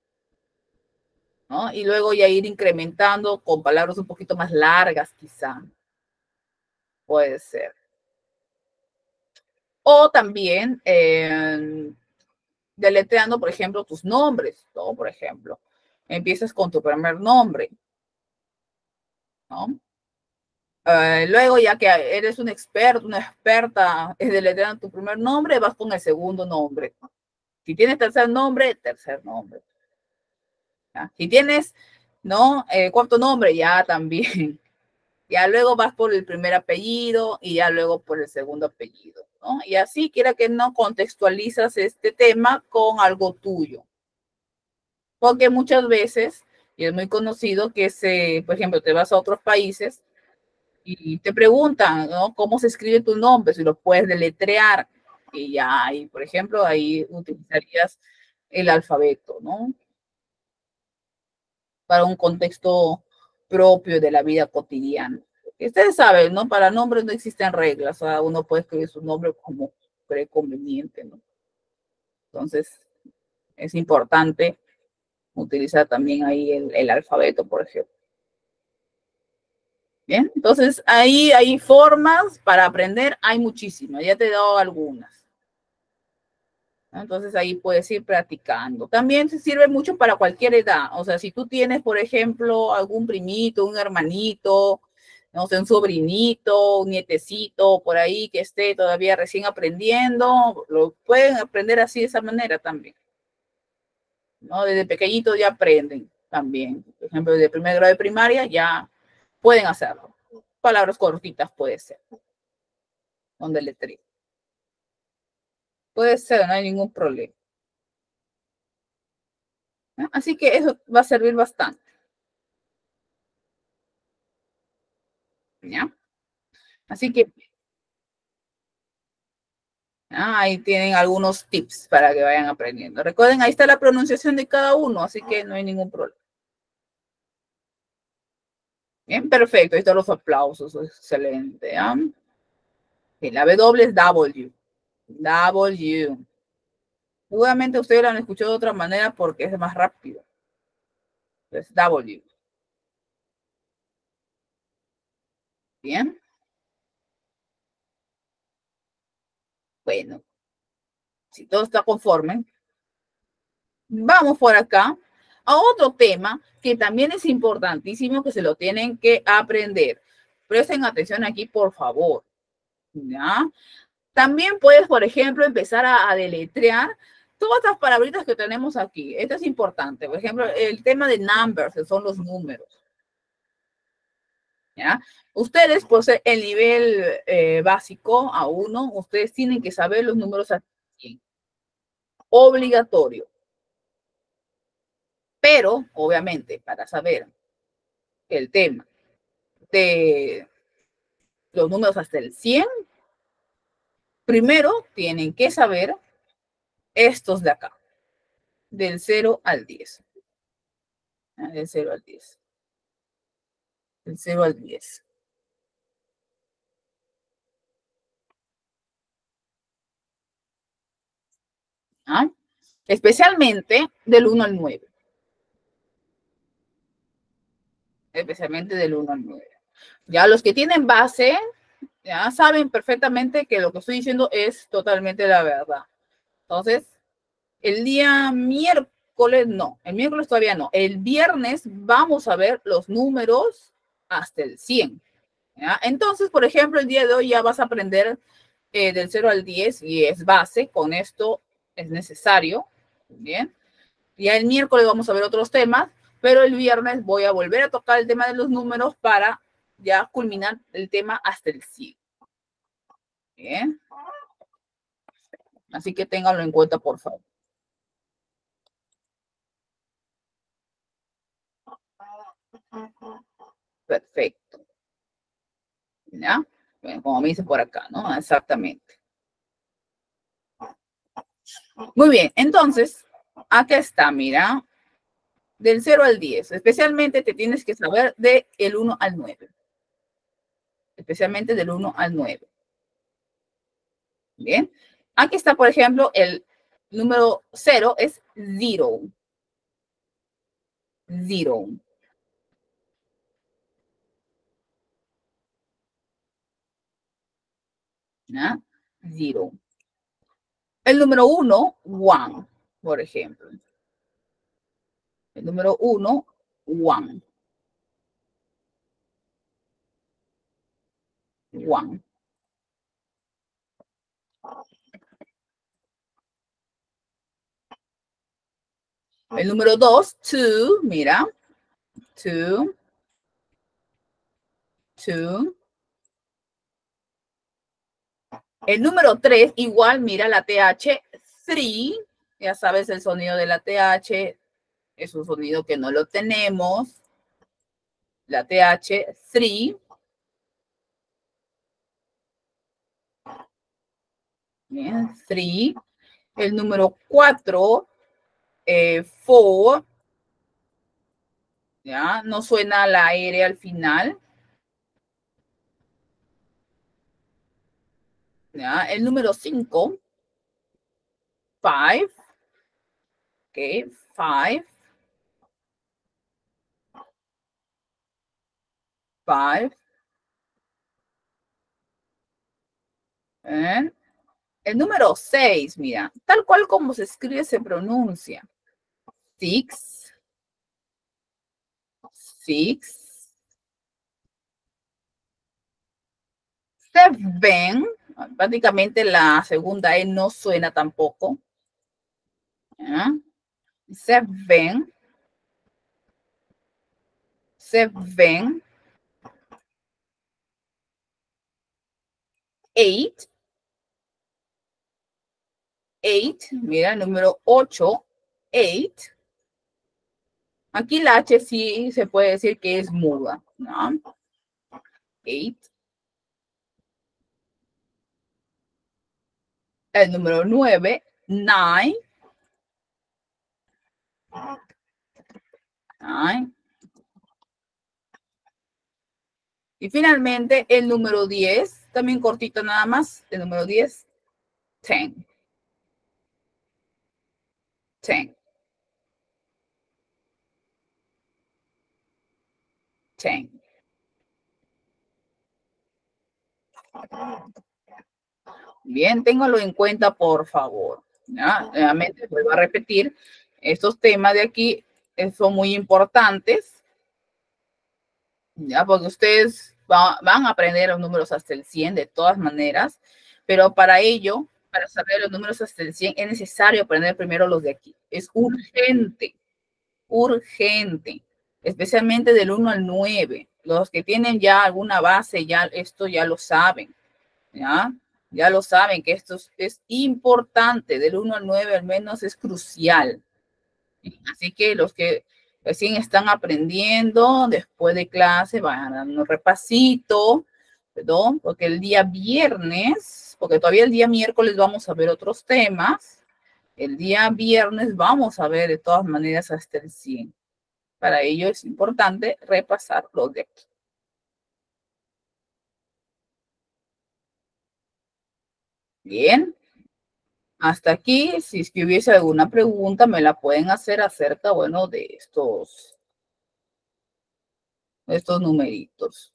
A: ¿no? Y luego ya ir incrementando con palabras un poquito más largas, quizá. Puede ser. O también eh, deletreando, por ejemplo, tus nombres, ¿no? Por ejemplo, empiezas con tu primer nombre, ¿no? Uh, luego, ya que eres un experto, una experta en deletrear tu primer nombre, vas con el segundo nombre. Si tienes tercer nombre, tercer nombre. ¿Ya? Si tienes, ¿no? Eh, cuarto nombre, ya también. Ya luego vas por el primer apellido y ya luego por el segundo apellido, ¿no? Y así, quiera que no, contextualizas este tema con algo tuyo. Porque muchas veces, y es muy conocido que se, por ejemplo, te vas a otros países y te preguntan, ¿no? ¿Cómo se escribe tu nombre? Si lo puedes deletrear. Y ya, y por ejemplo, ahí utilizarías el alfabeto, ¿no? Para un contexto propio de la vida cotidiana. Ustedes saben, ¿no? Para nombres no existen reglas. O sea, uno puede escribir su nombre como cree conveniente, ¿no? Entonces, es importante utilizar también ahí el, el alfabeto, por ejemplo. Bien, entonces ahí hay formas para aprender, hay muchísimas, ya te he dado algunas. Entonces ahí puedes ir practicando. También se sirve mucho para cualquier edad. O sea, si tú tienes, por ejemplo, algún primito, un hermanito, no sé, un sobrinito, un nietecito por ahí que esté todavía recién aprendiendo, lo pueden aprender así de esa manera también. ¿No? Desde pequeñitos ya aprenden también. Por ejemplo, desde primer grado de primaria ya pueden hacerlo. Palabras cortitas puede ser. Con deletreo. Puede ser, no hay ningún problema. Así que eso va a servir bastante. ¿Ya? Así que ah, ahí tienen algunos tips para que vayan aprendiendo. Recuerden, ahí está la pronunciación de cada uno, así que no hay ningún problema. Bien, perfecto. Ahí están los aplausos. Excelente. ¿Ah? Sí, la W es W. W. Seguramente ustedes lo han escuchado de otra manera porque es más rápido. Entonces, W. Bien. Bueno, si todo está conforme, vamos por acá a otro tema que también es importantísimo, que se lo tienen que aprender. Presten atención aquí, por favor. ¿Ya? También puedes, por ejemplo, empezar a, a deletrear todas las palabritas que tenemos aquí. Esto es importante. Por ejemplo, el tema de numbers, que son los números. ¿Ya? Ustedes, pues, el nivel eh, básico a uno, ustedes tienen que saber los números a cien. Obligatorio. Pero, obviamente, para saber el tema de los números hasta el cien, primero tienen que saber estos de acá, del cero al diez. Del cero al diez. Del cero al diez. ¿Ah? Especialmente del uno al nueve. Especialmente del uno al nueve. Ya los que tienen base, ya saben perfectamente que lo que estoy diciendo es totalmente la verdad. Entonces, el día miércoles, no, el miércoles todavía no. El viernes vamos a ver los números hasta el cien. ¿Ya? Entonces, por ejemplo, el día de hoy ya vas a aprender eh, del cero al diez y es base. Con esto es necesario. Bien. Ya el miércoles vamos a ver otros temas, pero el viernes voy a volver a tocar el tema de los números para ya culminar el tema hasta el cien. Bien. Así que ténganlo en cuenta, por favor. Perfecto. ¿Ya? Bueno, como me dice por acá, ¿no? Exactamente. Muy bien, entonces, acá está, mira. Del cero al diez. Especialmente te tienes que saber del uno al nueve. Especialmente del uno al nueve. Bien. Aquí está, por ejemplo, el número cero es zero. Zero. ¿Ya? Zero. El número uno, one, por ejemplo. El número uno, one. One. El número dos, two, mira. Two. Two. El número tres, igual, mira la T H, three. Ya sabes el sonido de la T H. Es un sonido que no lo tenemos. La T H, three. Bien, three. El número cuatro, eh, four. Ya, no suena la R al final. Ya, el número cinco, five. Ok, five. Five. ¿Eh? El número seis, mira, tal cual como se escribe, se pronuncia. Six. Six. Seven. Prácticamente la segunda E no suena tampoco. ¿Ya? Seven. Seven. Eight. Eight. Mira, el número ocho. Eight. Aquí la H sí se puede decir que es muda, ¿no? Eight. El número nueve. Nine. Nine. Y finalmente el número diez, también cortito nada más, el número diez, ten. Ten. ten. Bien, ténganlo en cuenta, por favor. ¿Ya? Nuevamente, vuelvo a repetir, estos temas de aquí son muy importantes, ya, porque ustedes va, van a aprender los números hasta el cien de todas maneras, pero para ello, para saber los números hasta el cien, es necesario aprender primero los de aquí. Es urgente, urgente, especialmente del uno al nueve. Los que tienen ya alguna base, ya esto ya lo saben, ¿ya? Ya lo saben que esto es, es importante, del uno al nueve al menos es crucial. Así que los que recién están aprendiendo, después de clase, van a dar un repasito, perdón, porque el día viernes, porque todavía el día miércoles vamos a ver otros temas, el día viernes vamos a ver de todas maneras hasta el cien. Para ello es importante repasar los de aquí. Bien. Hasta aquí, si es que hubiese alguna pregunta, me la pueden hacer acerca, bueno, de estos, de estos numeritos.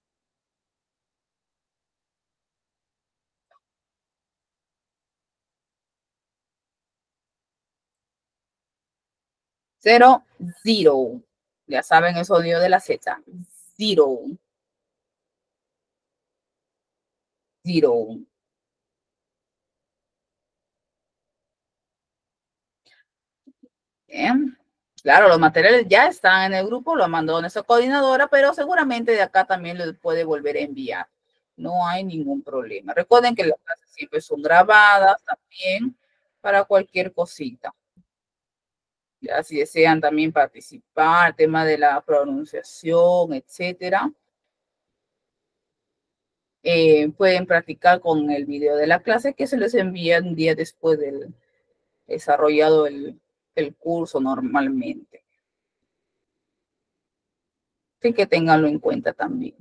A: Cero, zero. Ya saben el sonido de la Z. Zero. Zero. Bien. Claro, los materiales ya están en el grupo, lo mandó nuestra coordinadora, pero seguramente de acá también les puede volver a enviar. No hay ningún problema. Recuerden que las clases siempre son grabadas también para cualquier cosita. Ya si desean también participar, tema de la pronunciación, etcétera. Eh, pueden practicar con el video de la clase que se les envía un día después del desarrollado el, el curso normalmente. Así que ténganlo en cuenta también.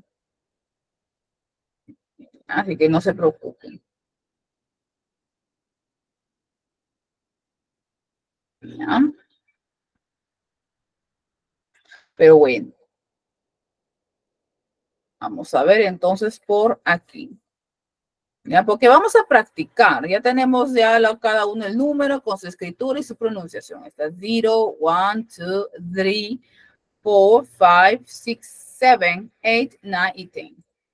A: Así que no se preocupen. ¿Ya? Pero bueno. Vamos a ver entonces por aquí. ¿Ya? Porque vamos a practicar. Ya tenemos ya la, cada uno el número con su escritura y su pronunciación. Está cero, one, two, three, four, five, six, seven, eight, nine y diez.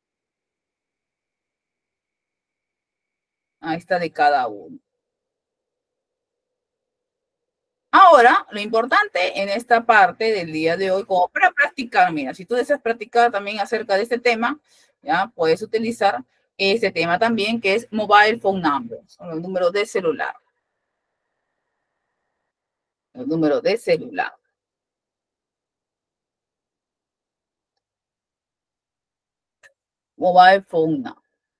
A: Ahí está de cada uno. Ahora, lo importante en esta parte del día de hoy, como para practicar, mira, si tú deseas practicar también acerca de este tema, ya puedes utilizar este tema también, que es mobile phone numbers, son los números de celular. Los números de celular. Mobile phone number.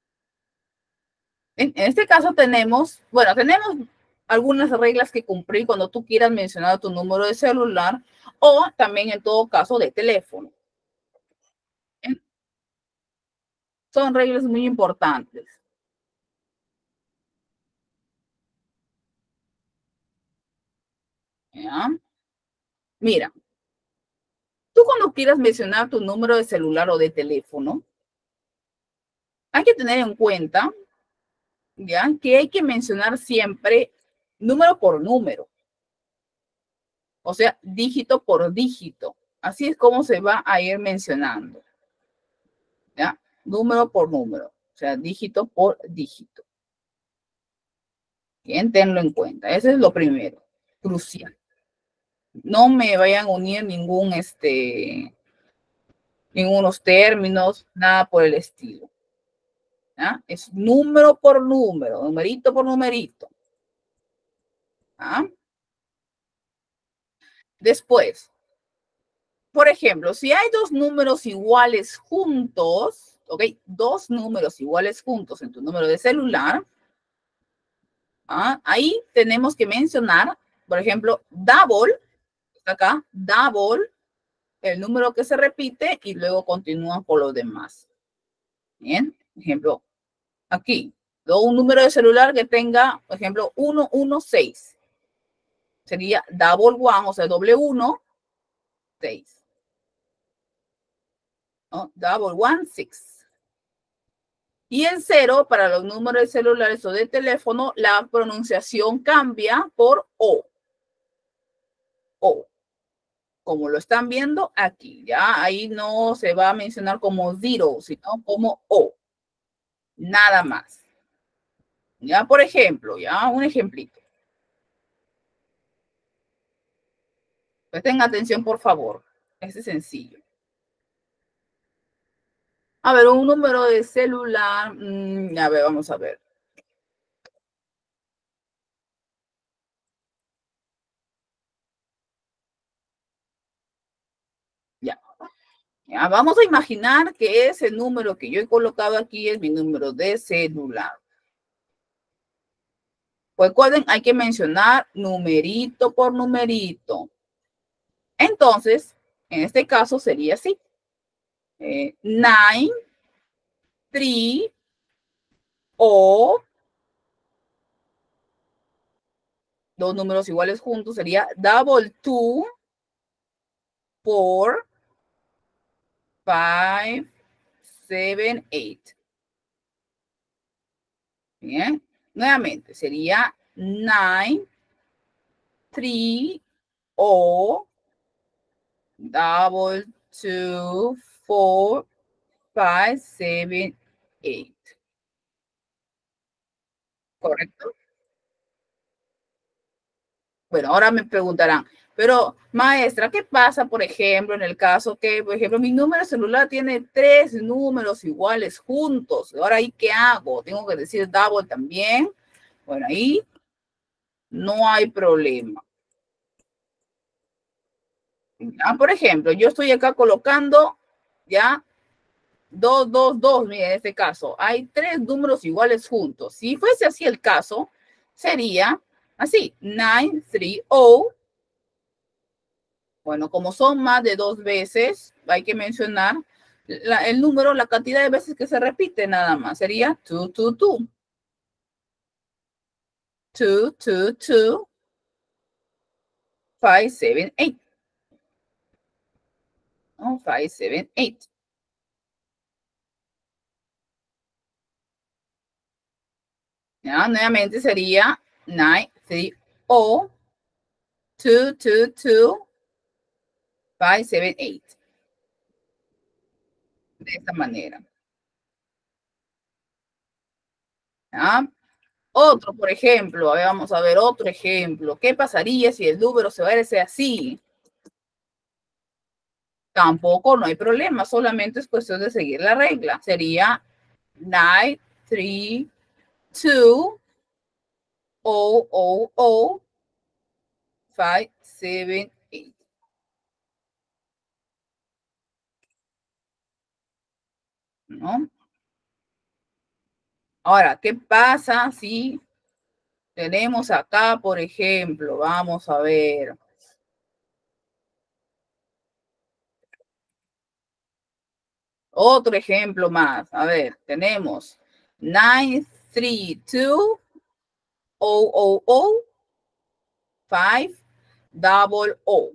A: En, en este caso tenemos, bueno, tenemos algunas reglas que cumplir cuando tú quieras mencionar tu número de celular o también en todo caso de teléfono. Son reglas muy importantes. ¿Ya? Mira, tú cuando quieras mencionar tu número de celular o de teléfono, hay que tener en cuenta, ¿ya? Que hay que mencionar siempre número por número. O sea, dígito por dígito. Así es como se va a ir mencionando. ¿Ya? Número por número. O sea, dígito por dígito. Bien, tenlo en cuenta. Eso es lo primero. Crucial. No me vayan a unir ningún, este, ningunos términos, nada por el estilo. ¿Ah? Es número por número, numerito por numerito. ¿Ah? Después, por ejemplo, si hay dos números iguales juntos, ¿ok? Dos números iguales juntos en tu número de celular, ¿ah? Ahí tenemos que mencionar, por ejemplo, double, está acá, double, el número que se repite y luego continúan por los demás. Bien, ejemplo, aquí, un número de celular que tenga, por ejemplo, uno uno seis. Sería double one, o sea, doble uno, seis. ¿no? Double one, six. Y el cero, para los números de celulares o de teléfono, la pronunciación cambia por O. O. Como lo están viendo aquí, ya ahí no se va a mencionar como zero, sino como O. Nada más. Ya, por ejemplo, ya un ejemplito. Presten atención, por favor. Este es sencillo. A ver, un número de celular. Mmm, a ver, vamos a ver. Ya. Ya, vamos a imaginar que ese número que yo he colocado aquí es mi número de celular. Pues recuerden, hay que mencionar numerito por numerito. Entonces, en este caso sería así. Eh, nine, three, o dos números iguales juntos sería double two, four, five, seven, eight. Bien, nuevamente sería nine, three, o double two, four, five, seven, eight. ¿Correcto? Bueno, ahora me preguntarán, pero maestra, ¿qué pasa, por ejemplo, en el caso que, por ejemplo, mi número celular tiene tres números iguales juntos? Ahora, ¿ahí qué hago? ¿Tengo que decir double también? Bueno, ahí no hay problema. Ah, por ejemplo, yo estoy acá colocando ya dos, dos, dos, mira, en este caso, hay tres números iguales juntos. Si fuese así el caso, sería así, nine, three, oh. Bueno, como son más de dos veces, hay que mencionar la, el número, la cantidad de veces que se repite nada más. Sería two, two, two. two, two, two. five, seven, eight. Oh, five, seven, eight. Ya, nuevamente sería nine, three, oh. two, two, two. five, seven, eight. De esta manera. ¿Ya? Otro, por ejemplo, a ver, vamos a ver otro ejemplo. ¿Qué pasaría si el número se va a hacer así? Tampoco, no hay problema, solamente es cuestión de seguir la regla. Sería nine, three, two, oh, oh, oh, five, seven, eight. ¿No? Ahora, ¿qué pasa si tenemos acá, por ejemplo, vamos a ver. Otro ejemplo más. A ver, tenemos nine, three, two, oh, oh, oh, five, double O.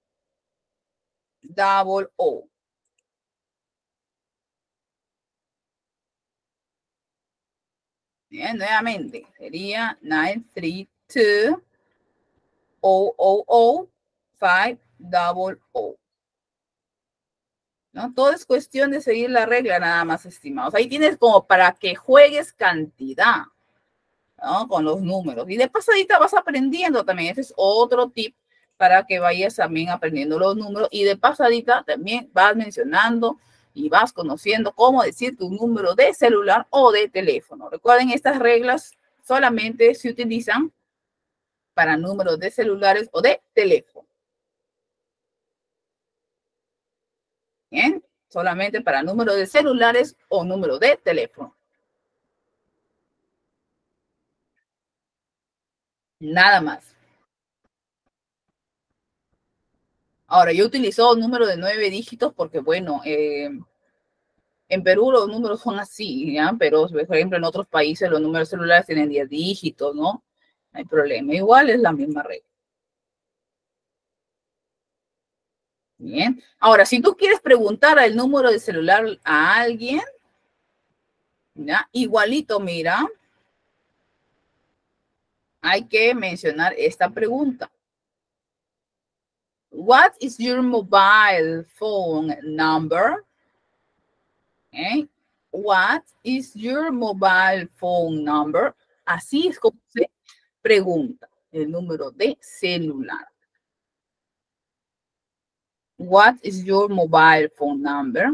A: Double O. Bien, nuevamente sería nine, three, two, oh, oh, oh, five, double O. ¿No? Todo es cuestión de seguir la regla nada más, estimados. Ahí tienes como para que juegues cantidad, ¿no? Con los números. Y de pasadita vas aprendiendo también. Ese es otro tip para que vayas también aprendiendo los números. Y de pasadita también vas mencionando y vas conociendo cómo decir tu número de celular o de teléfono. Recuerden, estas reglas solamente se utilizan para números de celulares o de teléfono. Bien, solamente para números de celulares o número de teléfono. Nada más. Ahora, yo utilizo número de nueve dígitos porque, bueno, eh, en Perú los números son así, ¿ya? Pero, por ejemplo, en otros países los números celulares tienen diez dígitos, ¿no? No hay problema. Igual es la misma regla. Bien. Ahora, si tú quieres preguntar el número de celular a alguien, ¿ya? Igualito, mira, hay que mencionar esta pregunta. What is your mobile phone number? Okay. What is your mobile phone number? Así es como se pregunta el número de celular. What is your mobile phone number?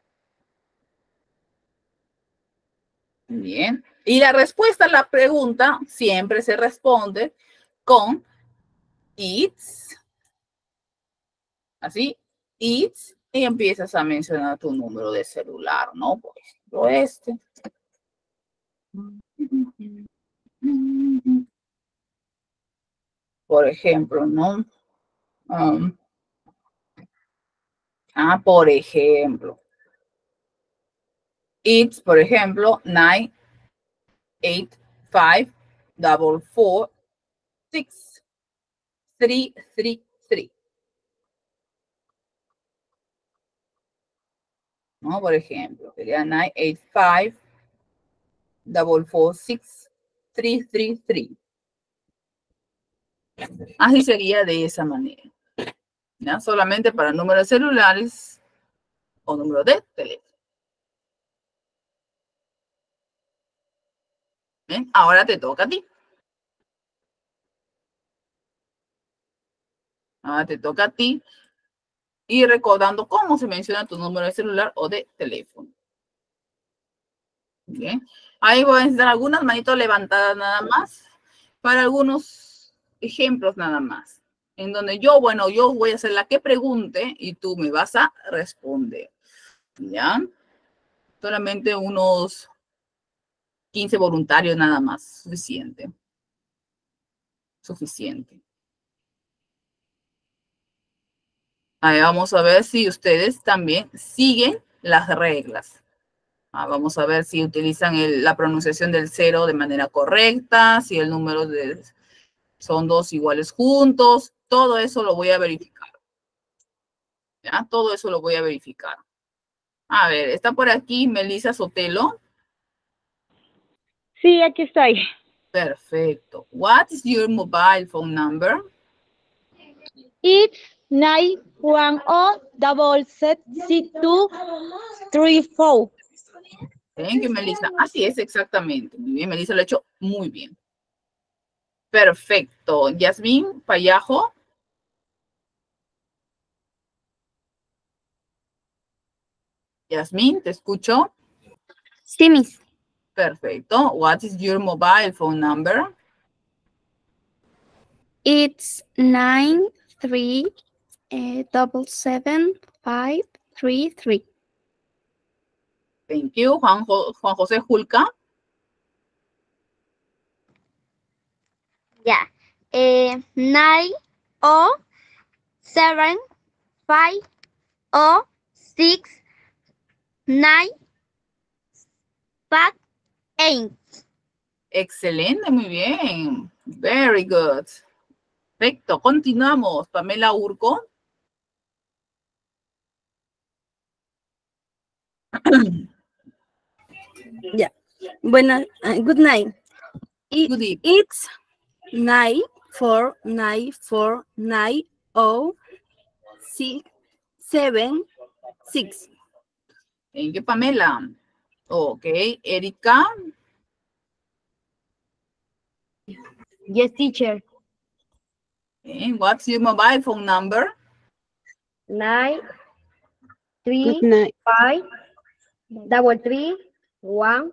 A: Bien. Y la respuesta a la pregunta siempre se responde con it's. Así, it's. Y empiezas a mencionar tu número de celular, ¿no? Por ejemplo, este. Por ejemplo, ¿no? Um, ah, por ejemplo. It's, por ejemplo, nine, eight, five, double four, six, three, three, three. ¿No? Por ejemplo, sería nine, eight, five, double four, six, three, three, three. Así sería de esa manera. ¿Ya? Solamente para números celulares o número de teléfono. ¿Bien? Ahora te toca a ti. Ahora te toca a ti ir recordando cómo se menciona tu número de celular o de teléfono. Bien. Ahí voy a necesitar algunas manitos levantadas nada más para algunos ejemplos nada más. En donde yo, bueno, yo voy a ser la que pregunte y tú me vas a responder. ¿Ya? Solamente unos quince voluntarios nada más. Suficiente. Suficiente. Ahí vamos a ver si ustedes también siguen las reglas. Ah, vamos a ver si utilizan el, la pronunciación del cero de manera correcta, si el número de, son dos iguales juntos. Todo eso lo voy a verificar. ¿Ya? Todo eso lo voy a verificar. A ver, está por aquí Melissa Sotelo.
K: Sí, aquí estoy.
A: Perfecto. What is your mobile phone number?
K: It's nine one oh double set six two three four.
A: Thank you, Melissa. Así es, exactamente. Muy bien, Melissa lo ha hecho muy bien. Perfecto. Yasmín Payajo. Yasmín, ¿te escucho?
H: Sí, Miss.
A: Perfecto. What is your mobile phone number?
H: It's nine three uh, double seven five three three.
A: Thank you. Juan, jo Juan José Julca.
N: Yeah. Uh, nine oh seven five oh six nine five eight.
A: Excelente, muy bien. Very good. Perfecto. Continuamos. Pamela Urco.
O: Yeah. Buenas. Uh, good night. It,
A: good evening.
O: It's nine four nine four nine oh six seven six.
A: Thank you, Pamela. Okay, Erika.
P: Yes, teacher.
A: Okay, what's your mobile phone number?
P: Nine three
I: Good night.
P: five double three one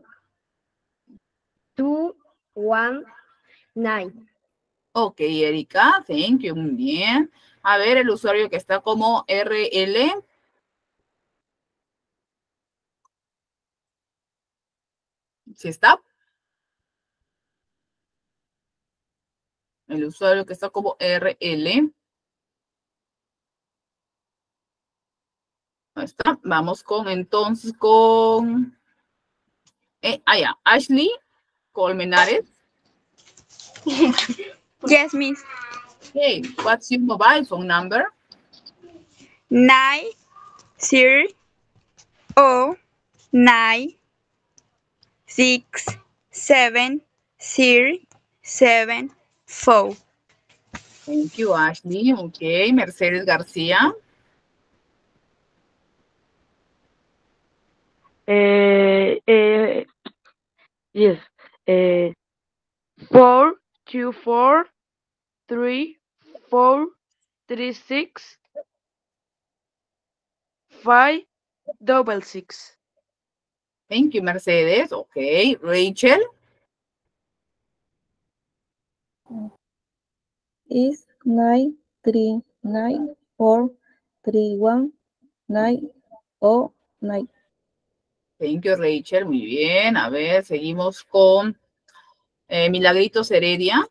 P: two one nine.
A: Ok, Erika, thank you, muy bien. A ver, el usuario que está como R L. ¿Sí está? El usuario que está como R L. Ahí está. Vamos con, entonces, con... Eh, ah, ya. Ashley Colmenares.
C: Yes, Miss.
A: Hey, what's your mobile phone number?
Q: nine, zero, oh, nine, six, seven, zero, seven, four.
A: Thank you, Ashley. Okay, Mercedes García.
D: Uh, uh, yes. Uh, four, two, four, three, four, three, six, five, double six.
A: Thank you, Mercedes. Okay, Rachel.
R: Is nine, three, nine, four, three, one, nine, oh, nine.
A: Thank you, Rachel. Muy bien. A ver, seguimos con eh, Milagritos Heredia.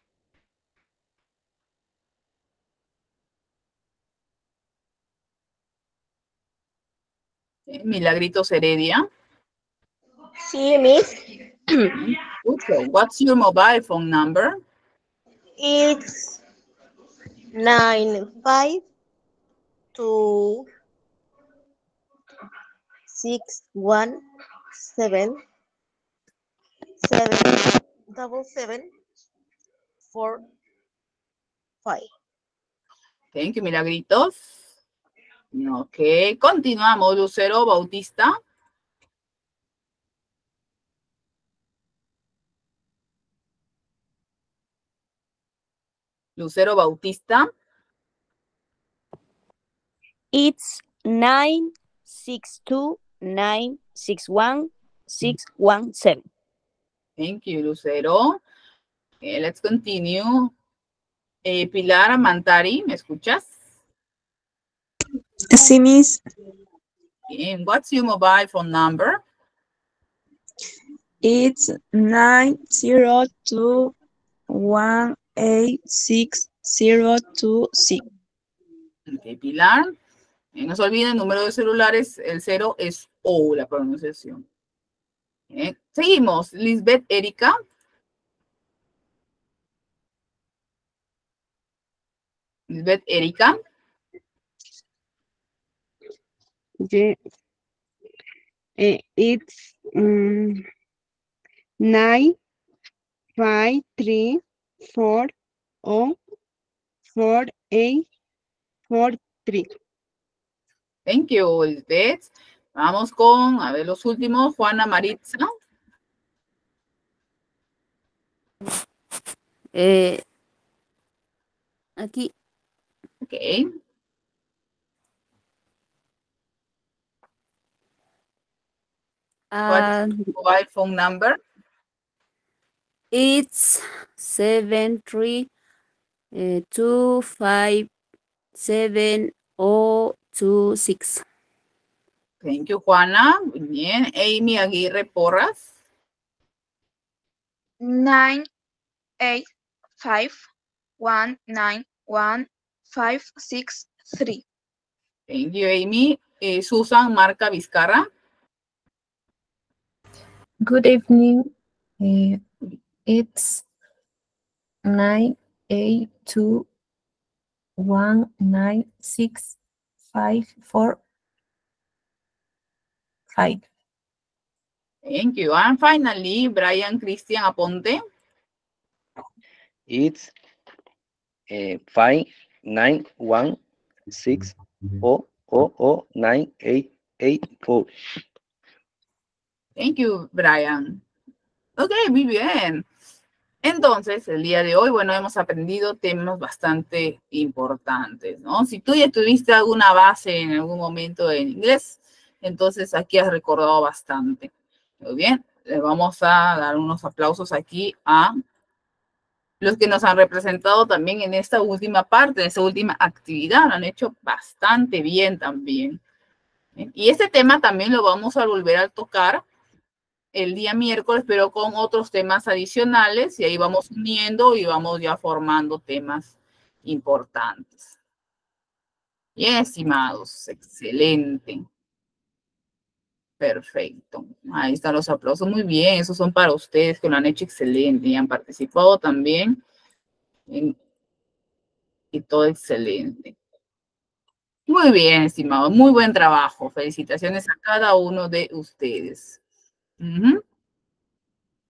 A: Eh, Milagritos Heredia.
S: Sí, Miss.
A: Okay. What's your mobile phone number?
S: It's nine five two six one seven seven double seven four five.
A: Thank you, Milagritos. Ok, continuamos. Lucero Bautista. Lucero Bautista.
O: It's nine six two nine six one six one seven.
A: Thank you, Lucero. Okay, let's continue. Eh, Pilar Amantari, ¿me escuchas?
T: Sí, Miss.
A: Okay, what's your mobile phone number?
T: It's nine zero two one eight six zero two six.
A: Ok, Pilar. Eh, no se olviden, el número de celulares, el cero es O, la pronunciación. Eh, seguimos. Lisbeth Erika. Lisbeth Erika.
I: Yeah. Eh, it's um, nine five three four oh four eight four three.
A: Thank you, Lisbeth. Vamos con, a ver, los últimos. Juana Maritza.
O: Eh, aquí.
A: Ok.
O: Uh,
A: What's your mobile phone number?
O: it's seven three uh, two five seven oh two six.
A: Thank you, Juana. Muy bien. Amy Aguirre Porras.
Q: Nine, eight, five, one, nine, one, five, six, three.
A: Thank you, Amy. Eh, Susan Marca Vizcarra.
R: Good evening. Uh, it's nine eight two one nine six five four five.
A: Thank you. And finally, Brian Christian Aponte.
U: It's uh, five nine one six oh oh oh nine eight eight four.
A: Thank you, Brian. Ok, muy bien. Entonces, el día de hoy, bueno, hemos aprendido temas bastante importantes, ¿no? Si tú ya tuviste alguna base en algún momento en inglés, entonces aquí has recordado bastante. Muy bien, le vamos a dar unos aplausos aquí a los que nos han representado también en esta última parte, en esta última actividad. Lo han hecho bastante bien también. Y este tema también lo vamos a volver a tocar el día miércoles, pero con otros temas adicionales, y ahí vamos uniendo y vamos ya formando temas importantes. Bien, estimados, excelente. Perfecto. Ahí están los aplausos. Muy bien, esos son para ustedes que lo han hecho excelente y han participado también en, y todo excelente. Muy bien, estimado. Muy buen trabajo. Felicitaciones a cada uno de ustedes. Ujú.